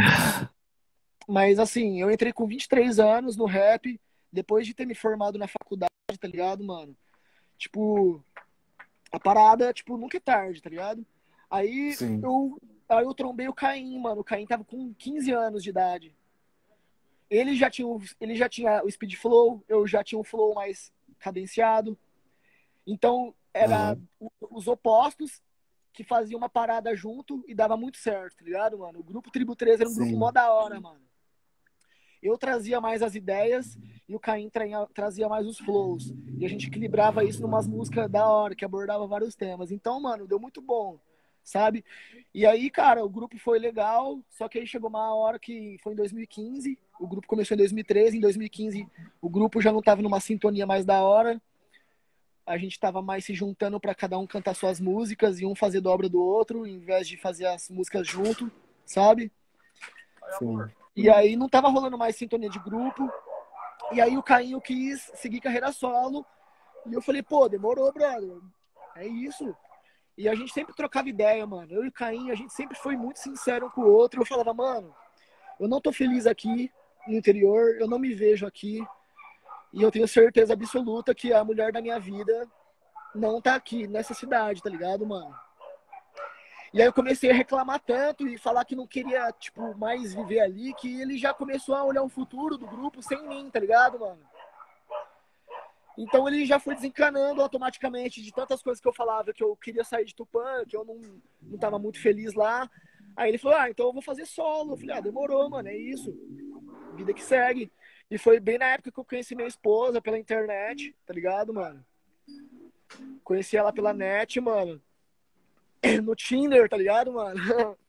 B: Mas assim, eu entrei com 23 anos no rap, depois de ter me formado na faculdade, tá ligado, mano? Tipo, a parada, tipo, nunca é tarde, tá ligado? Aí
A: Sim.
B: eu, aí eu trombei o Caim, mano. O Caim tava com 15 anos de idade. Ele já tinha o speed flow, eu já tinha um flow mais cadenciado. Então, era
A: Aham.
B: os opostos que faziam uma parada junto e dava muito certo, tá ligado, mano? O grupo Tribo 13 era um grupo mó
A: Sim.
B: da hora, mano. Eu trazia mais as ideias e o Caim trazia mais os flows. E a gente equilibrava isso numas músicas da hora, que abordava vários temas. Então, mano, deu muito bom, sabe? E aí, cara, o grupo foi legal, só que aí chegou uma hora que foi em 2015, o grupo começou em 2013, em 2015 o grupo já não tava numa sintonia mais da hora, a gente tava mais se juntando para cada um cantar suas músicas e um fazer dobra do outro, em vez de fazer as músicas junto, sabe?
A: Sim.
B: E aí não tava rolando mais sintonia de grupo. E aí o Cainho quis seguir carreira solo. E eu falei, pô, demorou, brother. É isso. E a gente sempre trocava ideia, mano. Eu e o Cainho, a gente sempre foi muito sincero um com o outro. Eu falava, mano, eu não tô feliz aqui no interior, eu não me vejo aqui. E eu tenho certeza absoluta que a mulher da minha vida não tá aqui, nessa cidade, tá ligado, mano? E aí eu comecei a reclamar tanto e falar que não queria, tipo, mais viver ali, que ele já começou a olhar o futuro do grupo sem mim, tá ligado, mano? Então ele já foi desencanando automaticamente de tantas coisas que eu falava, que eu queria sair de Tupã, que eu não tava muito feliz lá. Aí ele falou, então eu vou fazer solo. Eu falei, demorou, mano, é isso. Vida que segue. E foi bem na época que eu conheci minha esposa pela internet, tá ligado, mano? Conheci ela pela net, mano. No Tinder, tá ligado, mano?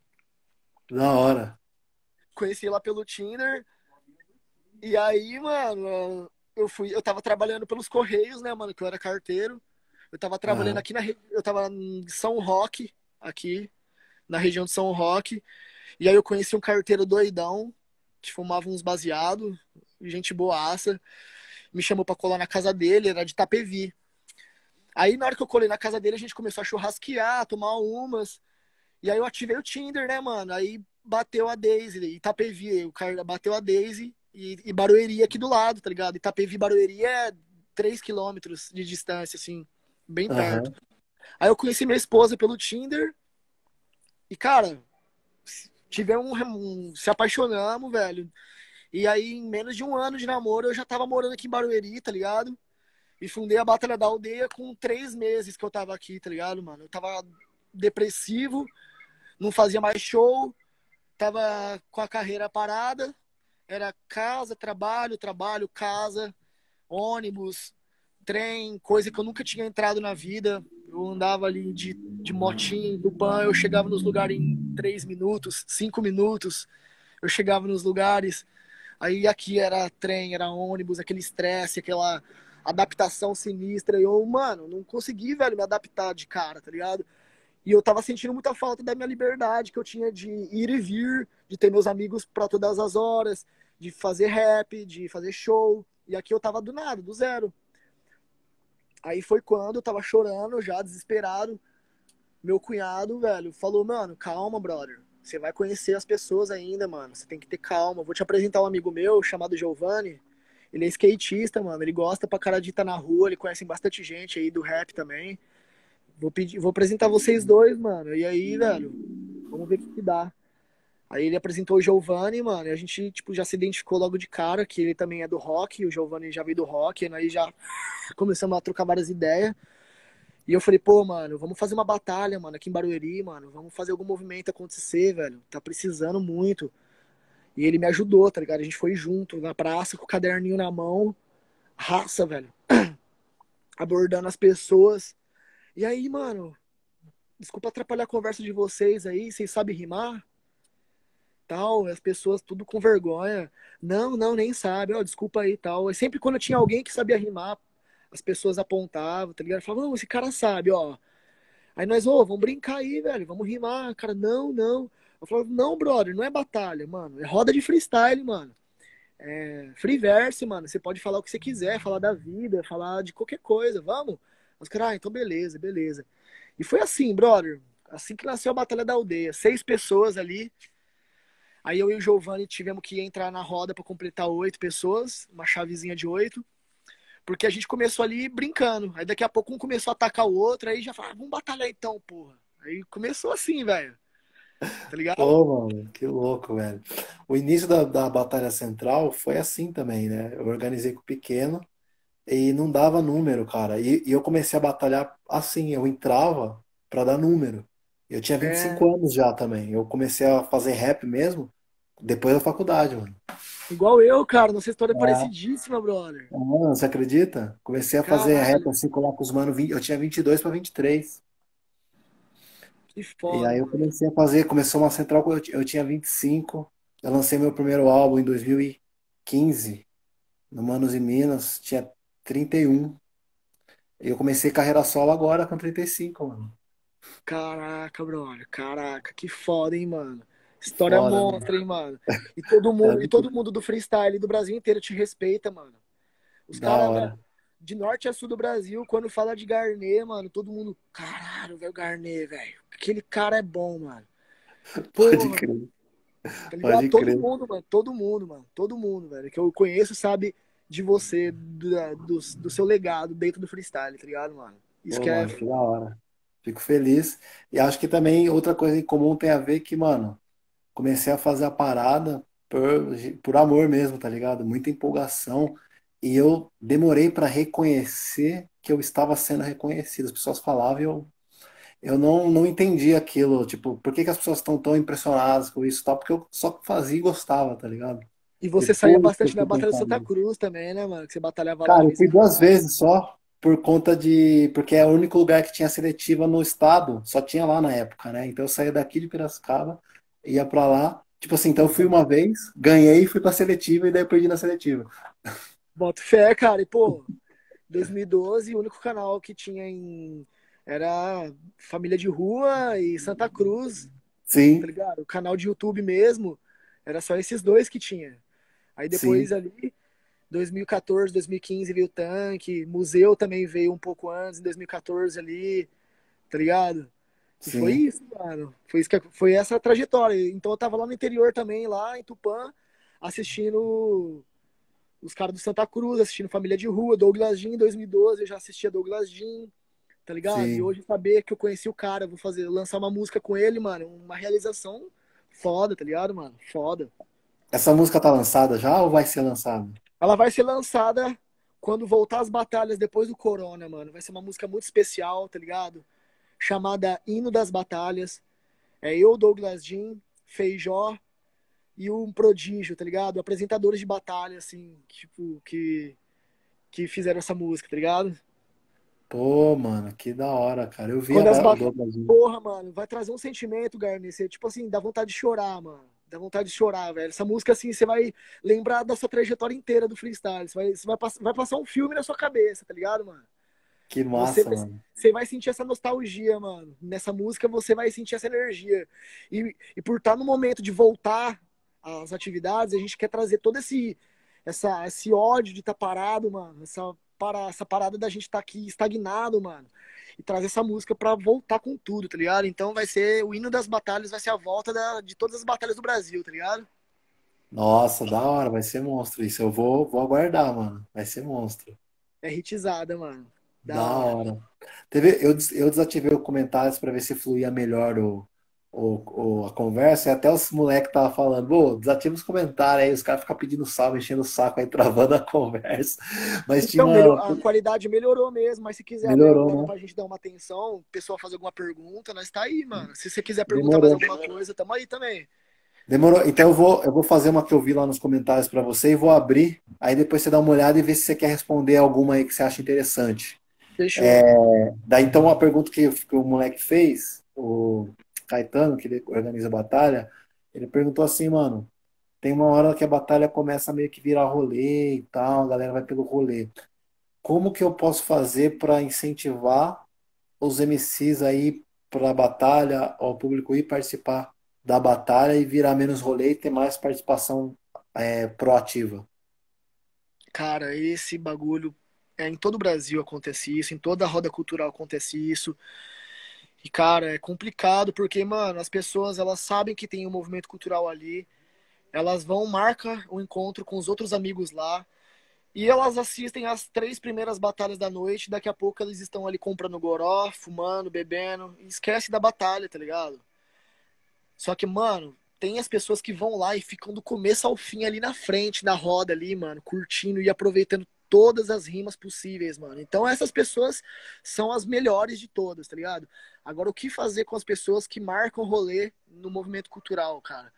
A: Da hora.
B: Conheci ela pelo Tinder. E aí, mano, eu tava trabalhando pelos Correios, né, mano, que eu era carteiro. Eu tava trabalhando
A: Aham.
B: aqui eu tava em São Roque, aqui, na região de São Roque. E aí eu conheci um carteiro doidão, que fumava uns baseados, gente boaça. Me chamou pra colar na casa dele, era de Itapevi. Aí na hora que eu colei na casa dele, a gente começou a churrasquear, tomar umas. E aí eu ativei o Tinder, né, mano? Aí bateu a Daisy, Itapevi, o cara bateu a Daisy e Barueri aqui do lado, tá ligado? Itapevi e Barueri é 3 quilômetros de distância, assim, bem perto.
A: Aham.
B: Aí eu conheci minha esposa pelo Tinder e, cara, tivemos se apaixonamos, velho. E aí, em menos de um ano de namoro, eu já tava morando aqui em Barueri, tá ligado? E fundei a Batalha da Aldeia com 3 meses que eu tava aqui, tá ligado, mano? Eu tava depressivo, não fazia mais show, tava com a carreira parada, era casa, trabalho, trabalho, casa, ônibus, trem, coisa que eu nunca tinha entrado na vida. Eu andava ali de motinho, do pan, eu chegava nos lugares em 3 minutos, 5 minutos, eu chegava nos lugares. Aí aqui era trem, era ônibus, aquele estresse, aquela adaptação sinistra. E eu, mano, não consegui, velho, me adaptar de cara, tá ligado?
C: E eu tava sentindo muita falta da minha liberdade que eu tinha de ir e vir, de ter meus amigos pra todas as horas, de fazer rap, de fazer show. E aqui eu tava do nada, do zero. Aí foi quando eu tava chorando, já desesperado. Meu cunhado, velho, falou, mano, calma, brother. Você vai conhecer as pessoas ainda, mano. Você tem que ter calma. Vou te apresentar um amigo meu chamado Giovanni. Ele é skatista, mano. Ele gosta pra cara de estar na rua. Ele conhece bastante gente aí do rap também. Vou apresentar vocês dois, mano. E aí, velho, vamos ver o que dá. Aí ele apresentou o Giovanni, mano, e a gente, tipo, já se identificou logo de cara, que ele também é do rock, o Giovanni já veio do rock, e aí já começamos a trocar várias ideias. E eu falei, pô, mano, vamos fazer uma batalha, mano, aqui em Barueri, mano, vamos fazer algum movimento acontecer, velho, tá precisando muito. E ele me ajudou, tá ligado? A gente foi junto na praça com o caderninho na mão, raça, velho, abordando as pessoas. E aí, mano, desculpa atrapalhar a conversa de vocês sabem rimar? Tal, as pessoas tudo com vergonha. Não, não, nem sabe, ó, desculpa aí, tal. E sempre quando tinha alguém que sabia rimar, as pessoas apontavam, tá ligado? Falavam, não, esse cara sabe, ó. Aí nós, ô, vamos brincar aí, velho, vamos rimar. Cara, não, não. Eu falava, não, brother, não é batalha, mano. É roda de freestyle, mano. É free verse, mano. Você pode falar o que você quiser, falar da vida, falar de qualquer coisa, vamos? Os caras, então beleza, beleza. E foi assim, brother. Assim que nasceu a Batalha da Aldeia. 6 pessoas ali. Aí eu e o Giovanni tivemos que entrar na roda para completar 8 pessoas, uma chavezinha de 8, porque a gente começou ali brincando. Aí daqui a pouco um começou a atacar o outro, aí já falava, vamos batalhar então, porra. Aí começou assim, velho. Tá ligado?
A: Pô, mano, que louco, velho. O início da Batalha Central foi assim também, né? Eu organizei com o pequeno e não dava número, cara. E eu comecei a batalhar assim, eu entrava pra dar número. Eu tinha vinte e
C: É,
A: cinco anos já também. Eu comecei a fazer rap mesmo depois da faculdade, mano.
C: igual eu, cara. Nossa história é
A: Ah,
C: parecidíssima, brother.
A: mano, você acredita? Comecei a fazer rap
C: Caralho,
A: assim, colocar os mano, eu tinha 22 para 23.
C: que
A: E
C: foda,
A: aí eu
C: mano.
A: comecei a fazer, começou uma central quando eu tinha 25. Eu lancei meu primeiro álbum em 2015, no Manos e Minas, tinha 31. E eu comecei carreira solo agora com 35, mano.
C: Caraca, brother. Caraca, que foda, hein, mano. História
A: Foda, mano.
C: monstra, hein, mano. E todo mundo do freestyle do Brasil inteiro te respeita, mano. Os
A: Da
C: caras, velho,
A: hora.
C: de norte a sul do Brasil, quando fala de Garnet, mano, todo mundo, caralho, velho, Garnet, velho. Aquele cara é bom, mano.
A: Pode
C: Porra,
A: crer,
C: tá ligado?
A: pode
C: Todo
A: crer.
C: mundo, mano, todo mundo, mano, todo mundo, velho, que eu conheço sabe de você, do seu legado dentro do freestyle, tá ligado, mano? Isso
A: Pô,
C: que é
A: mano, que da hora. Fico feliz. E acho que também outra coisa em comum tem a ver que, mano, comecei a fazer a parada por amor mesmo, tá ligado? Muita empolgação. E eu demorei para reconhecer que eu estava sendo reconhecido. As pessoas falavam e eu não entendi aquilo. Tipo, por que que as pessoas estão tão impressionadas com isso e tal? Porque eu só fazia e gostava, tá ligado?
C: E você saía
A: Depois que eu
C: bastante na
A: fui
C: Batalha de
A: pensar
C: Santa
A: nisso.
C: Cruz também, né, mano? Que você batalhava lá de
A: Cara, eu
C: vez em
A: fui duas
C: quando.
A: vezes só por conta de. Porque é o único lugar que tinha seletiva no estado, só tinha lá na época, né? Então eu saía daqui de Piracicaba, ia pra lá. Tipo assim, então eu fui uma vez, ganhei, fui pra seletiva e daí eu perdi na seletiva.
C: Boto fé, cara. E, pô, 2012, o único canal que tinha em. Era Família de Rua e Santa Cruz, tá
A: Sim,
C: ligado? O canal de YouTube mesmo, era só esses dois que tinha. Aí depois
A: sim,
C: ali, 2014, 2015 veio o Tanque, Museu também veio um pouco antes, em 2014 ali, tá ligado? E foi
A: sim,
C: isso, mano. Foi essa a trajetória. Então eu tava lá no interior também, lá em Tupã, assistindo os caras do Santa Cruz, assistindo Família de Rua, Douglas Jean, em 2012 eu já assistia Douglas Jean, tá ligado? E
A: sim.
C: hoje saber que eu conheci o cara, lançar uma música com ele, mano, uma realização foda, tá ligado, mano? Foda.
A: Essa música tá lançada já ou vai ser lançada?
C: Ela vai ser lançada quando voltar as batalhas depois do Corona, mano. Vai ser uma música muito especial, tá ligado? Chamada Hino das Batalhas. É eu, Douglas Jean, Feijó e um prodígio, tá ligado? Apresentadores de batalha, assim, tipo, que fizeram essa música, tá ligado?
A: Pô, mano, que da hora, cara. Eu vi
C: Quando as
A: o
C: batalhas.
A: Douglas.
C: Porra, mano, vai trazer um sentimento, Garnet. Tipo assim, dá vontade de chorar, mano. Dá vontade de chorar, velho. Essa música, assim, você vai lembrar da sua trajetória inteira do freestyle. Vai passar um filme na sua cabeça, tá ligado, mano?
A: Que
C: Você
A: massa,
C: vai,
A: mano.
C: você vai sentir essa nostalgia, mano. Nessa música você vai sentir essa energia. E por estar no momento de voltar às atividades, a gente quer trazer todo esse ódio de estar parado, mano. Essa parada da gente estar aqui estagnado, mano. E trazer essa música pra voltar com tudo, tá ligado? Então vai ser o hino das batalhas, vai ser a volta de todas as batalhas do Brasil, tá ligado?
A: Nossa, da hora, vai ser monstro isso. Vou aguardar, mano. Vai ser monstro.
C: É hitizada, mano. Da
A: Da
C: hora.
A: hora. Eu desativei os comentários para ver se fluía melhor a conversa, e até os moleques estavam falando, pô, desativa os comentários aí, os caras ficam pedindo salve, enchendo o saco aí, travando a conversa. Mas tinha
C: Então,
A: uma.
C: a qualidade melhorou mesmo, mas se quiser abrir
A: Melhorou,
C: agora
A: né?
C: pra gente dar uma atenção, o pessoal fazer alguma pergunta, nós tá aí, mano. Se você quiser perguntar mais
A: Demorou.
C: alguma coisa, tamo aí também.
A: Demorou. Então eu vou fazer uma que eu vi lá nos comentários para você e vou abrir. Aí depois você dá uma olhada e vê se você quer responder alguma aí que você acha interessante.
C: Fechou.
A: Daí então uma pergunta que o moleque fez, o Caetano, que ele organiza a batalha, ele perguntou assim, mano, tem uma hora que a batalha começa a meio que virar rolê e tal, a galera vai pelo rolê. Como que eu posso fazer para incentivar os MCs aí para a batalha, ao público ir participar da batalha e virar menos rolê e ter mais participação proativa?
C: Cara, esse bagulho em todo o Brasil acontece isso, em toda a roda cultural acontece isso. E, cara, é complicado porque, mano, as pessoas elas sabem que tem um movimento cultural ali, elas vão, marca o encontro com os outros amigos lá. E elas assistem as 3 primeiras batalhas da noite, daqui a pouco eles estão ali comprando goró, fumando, bebendo, e esquece da batalha, tá ligado? Só que, mano, tem as pessoas que vão lá e ficam do começo ao fim ali na frente, na roda ali, mano, curtindo e aproveitando todas as rimas possíveis, mano. Então essas pessoas são as melhores de todas, tá ligado? Agora, o que fazer com as pessoas que marcam rolê no movimento cultural, cara?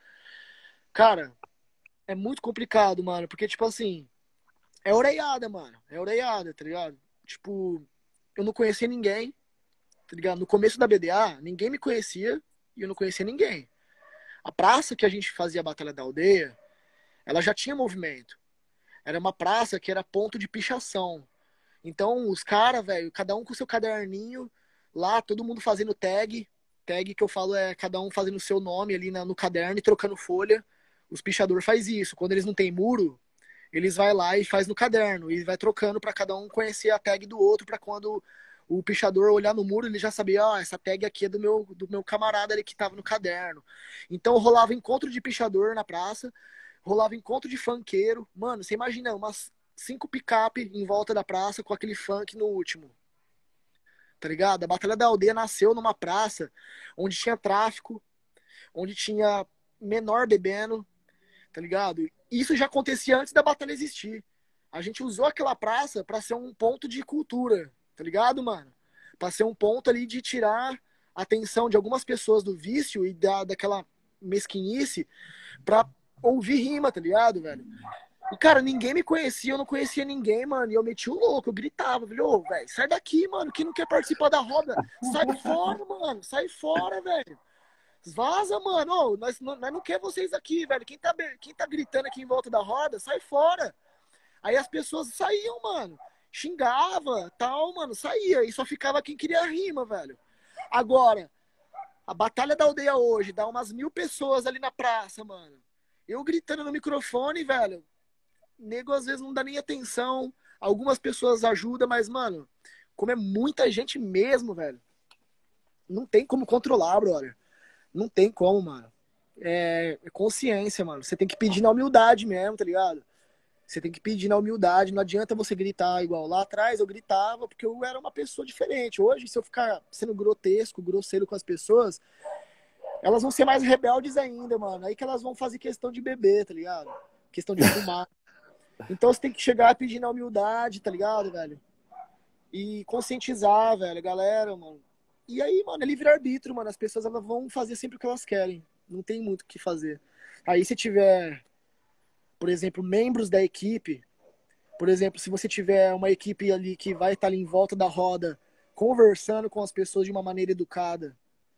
C: Cara, é muito complicado, mano, porque, tipo assim, é orelhada, mano. É orelhada, tá ligado? Tipo, eu não conhecia ninguém, tá ligado? No começo da BDA, ninguém me conhecia e eu não conhecia ninguém. A praça que a gente fazia a Batalha da Aldeia, ela já tinha movimento. Era uma praça que era ponto de pichação. Então, os caras, velho, cada um com seu caderninho, lá, todo mundo fazendo tag. Tag que eu falo é cada um fazendo o seu nome ali no caderno e trocando folha. Os pichadores faz isso. Quando eles não têm muro, eles vai lá e faz no caderno e vai trocando para cada um conhecer a tag do outro para quando o pichador olhar no muro ele já sabia, ah, essa tag aqui é do meu camarada ali que tava no caderno. Então rolava encontro de pichador na praça, rolava encontro de funkeiro. Mano, você imagina umas 5 picape em volta da praça com aquele funk no último. Tá ligado? A Batalha da Aldeia nasceu numa praça onde tinha tráfico, onde tinha menor bebendo, tá ligado? Isso já acontecia antes da batalha existir. A gente usou aquela praça para ser um ponto de cultura, tá ligado, mano? Pra ser um ponto ali de tirar a atenção de algumas pessoas do vício e daquela mesquinice pra ouvir rima, tá ligado, velho? E, cara, ninguém me conhecia, eu não conhecia ninguém, mano. E eu meti o louco, eu gritava, falei, ô, velho, sai daqui, mano. Quem não quer participar da roda? Sai fora, mano. Sai fora, velho. Vaza, mano. Ô, nós não quer vocês aqui, velho. Quem tá gritando aqui em volta da roda, sai fora. Aí as pessoas saíam, mano. Xingava, tal, mano. Saía. E só ficava quem queria rima, velho. Agora, a Batalha da Aldeia hoje dá umas 1.000 pessoas ali na praça, mano. Eu gritando no microfone, velho. Nego às vezes não dá nem atenção. Algumas pessoas ajudam, mas, mano, como é muita gente mesmo, velho. Não tem como controlar, brother. Não tem como, mano. É consciência, mano. Você tem que pedir na humildade mesmo, tá ligado? Você tem que pedir na humildade. Não adianta você gritar igual. Lá atrás eu gritava porque eu era uma pessoa diferente. Hoje, se eu ficar sendo grotesco, grosseiro com as pessoas, elas vão ser mais rebeldes ainda, mano. Aí que elas vão fazer questão de beber, tá ligado? Questão de fumar. Então você tem que chegar pedindo na humildade, tá ligado, velho? E conscientizar, velho, a galera, mano. E aí, mano, é livre-arbítrio, mano. As pessoas elas vão fazer sempre o que elas querem. Não tem muito o que fazer. Aí se tiver, por exemplo, membros da equipe, por exemplo, se você tiver uma equipe ali que vai estar ali em volta da roda, conversando com as pessoas de uma maneira educada,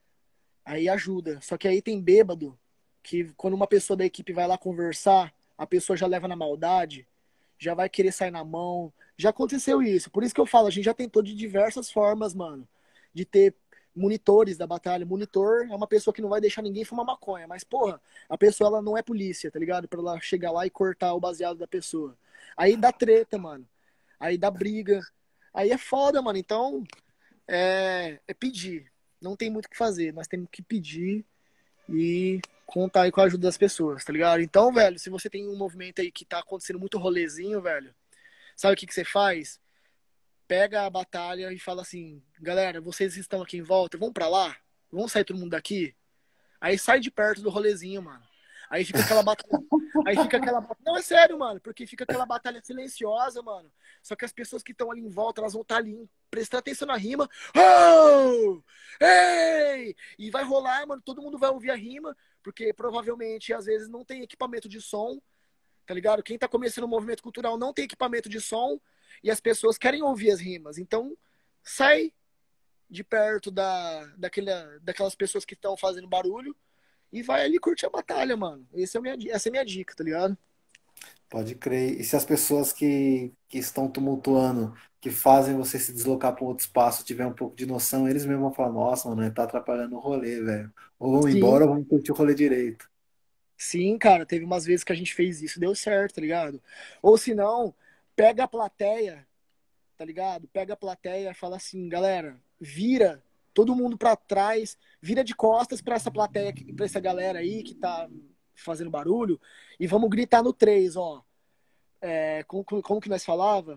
C: aí ajuda. Só que aí tem bêbado, que quando uma pessoa da equipe vai lá conversar, a pessoa já leva na maldade, já vai querer sair na mão. Já aconteceu isso. Por isso que eu falo, a gente já tentou de diversas formas, mano, de ter monitores da batalha. Monitor é uma pessoa que não vai deixar ninguém fumar maconha, mas, porra, a pessoa ela não é polícia, tá ligado? Pra ela chegar lá e cortar o baseado da pessoa. Aí dá treta, mano. Aí dá briga. Aí é foda, mano. Então, é pedir. Não tem muito o que fazer. Nós temos que pedir e contar aí com a ajuda das pessoas, tá ligado? Então, velho, se você tem um movimento aí que tá acontecendo muito rolezinho, velho, sabe o que que você faz? Pega a batalha e fala assim, galera, vocês estão aqui em volta, vamos pra lá? Vamos sair todo mundo daqui? Aí sai de perto do rolezinho, mano. Aí fica aquela batalha. Aí fica aquela. Não, é sério, mano. Porque fica aquela batalha silenciosa, mano. Só que as pessoas que estão ali em volta, elas vão estar ali prestando atenção na rima. Oh! Ei! E vai rolar, mano. Todo mundo vai ouvir a rima. Porque provavelmente, às vezes, não tem equipamento de som. Tá ligado? Quem tá começando o movimento cultural não tem equipamento de som. E as pessoas querem ouvir as rimas. Então, sai de perto daquelas pessoas que estão fazendo barulho e vai ali curtir a batalha, mano. Essa é a minha dica, tá ligado?
A: Pode crer. E se as pessoas que estão tumultuando, que fazem você se deslocar para um outro espaço, tiver um pouco de noção, eles mesmos vão falar, nossa, mano, ele tá atrapalhando o rolê, velho. Ou vão
C: Sim,
A: embora ou vão curtir o rolê direito.
C: sim, cara. Teve umas vezes que a gente fez isso, deu certo, tá ligado? Ou se não, pega a plateia, tá ligado? Pega a plateia e fala assim, galera, vira todo mundo pra trás, vira de costas pra essa plateia, pra essa galera aí que tá fazendo barulho, e vamos gritar no 3, ó. Como que nós falava?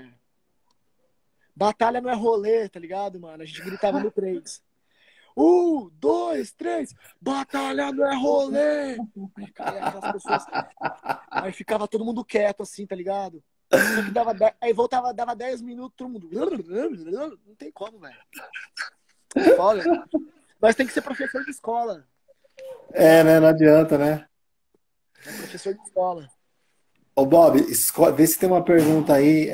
C: Batalha não é rolê, tá ligado, mano? A gente gritava no 3. 1, 2, 3, batalha não é rolê! Aí aquelas pessoas. Aí ficava todo mundo quieto, assim, tá ligado? Só que aí voltava, dava 10 minutos, todo mundo. Não tem como, velho. É foda. Mas tem que ser professor de escola, tá
A: É,
C: ligado?
A: né? Não adianta, né?
C: É professor de escola.
A: Ô, Bob, vê se tem uma pergunta aí.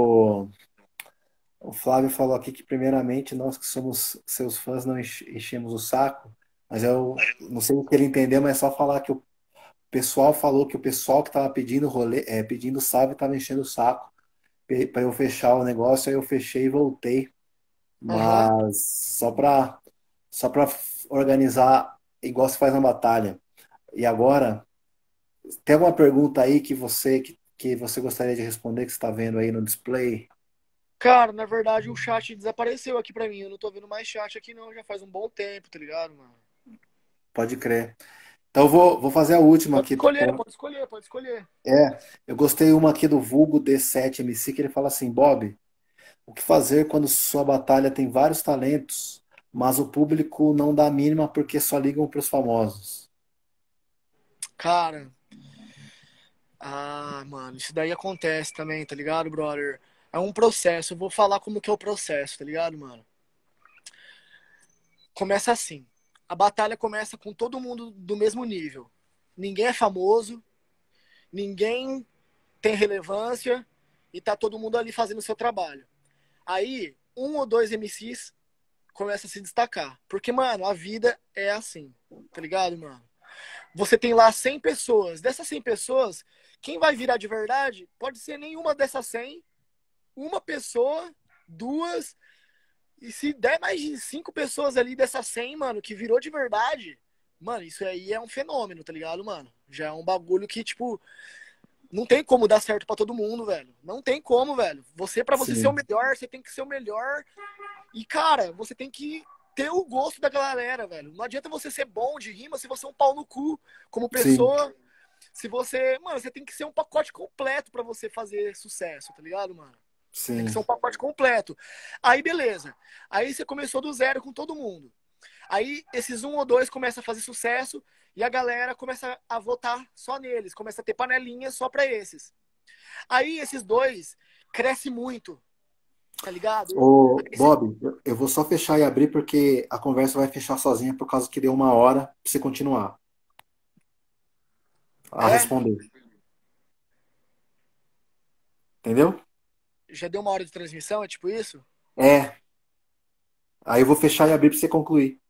A: O Flávio falou aqui que, primeiramente, nós que somos seus fãs não enchemos o saco, mas eu não sei o que ele entendeu, mas é só falar que o pessoal falou que o pessoal que estava pedindo rolê, pedindo salve, estava enchendo o saco para eu fechar o negócio, aí eu fechei e voltei.
C: Aham.
A: Mas só para organizar igual se faz na batalha. E agora, tem alguma pergunta aí que você gostaria de responder que você está vendo aí no display?
C: Cara, na verdade o chat desapareceu aqui pra mim. Eu não tô vendo mais chat aqui, não. Já faz um bom tempo, tá ligado, mano?
A: Pode crer. Então vou fazer a última
C: Pode
A: aqui.
C: escolher, pode escolher, pode escolher.
A: Eu gostei uma aqui do Vulgo D7MC que ele fala assim, Bob, o que fazer quando sua batalha tem vários talentos, mas o público não dá a mínima porque só ligam para os famosos?
C: Cara, mano, isso daí acontece também, tá ligado, brother? É um processo. Eu vou falar como que é o processo, tá ligado, mano? Começa assim. A batalha começa com todo mundo do mesmo nível. Ninguém é famoso, ninguém tem relevância e tá todo mundo ali fazendo o seu trabalho. Aí, um ou dois MCs começam a se destacar. Porque, mano, a vida é assim, tá ligado, mano? Você tem lá 100 pessoas. Dessas 100 pessoas, quem vai virar de verdade pode ser nenhuma dessas 100, uma pessoa, duas, e se der mais de 5 pessoas ali dessas 100, mano, que virou de verdade, mano, isso aí é um fenômeno, tá ligado, mano? Já é um bagulho que, tipo, não tem como dar certo pra todo mundo, velho. Não tem como, velho. Pra você ser o
A: Sim,
C: melhor, você tem que ser o melhor. E, cara, você tem que ter o gosto da galera, velho. Não adianta você ser bom de rima se você é um pau no cu como
A: sim,
C: pessoa. Se você. Mano, você tem que ser um pacote completo pra você fazer sucesso, tá ligado, mano? Tem que
A: sim.
C: ser um pacote completo. Aí, beleza. Aí você começou do zero com todo mundo. Aí esses um ou dois começam a fazer sucesso e a galera começa a votar só neles, começa a ter panelinha só pra esses. Aí esses dois crescem muito, tá ligado?
A: Ô,
C: Aí
A: Bob, eu vou só fechar e abrir porque a conversa vai fechar sozinha por causa que deu 1 hora para você continuar a
C: é,
A: responder. Entendeu?
C: já deu 1 hora de transmissão, é tipo isso?
A: É. Aí eu vou fechar e abrir para você concluir.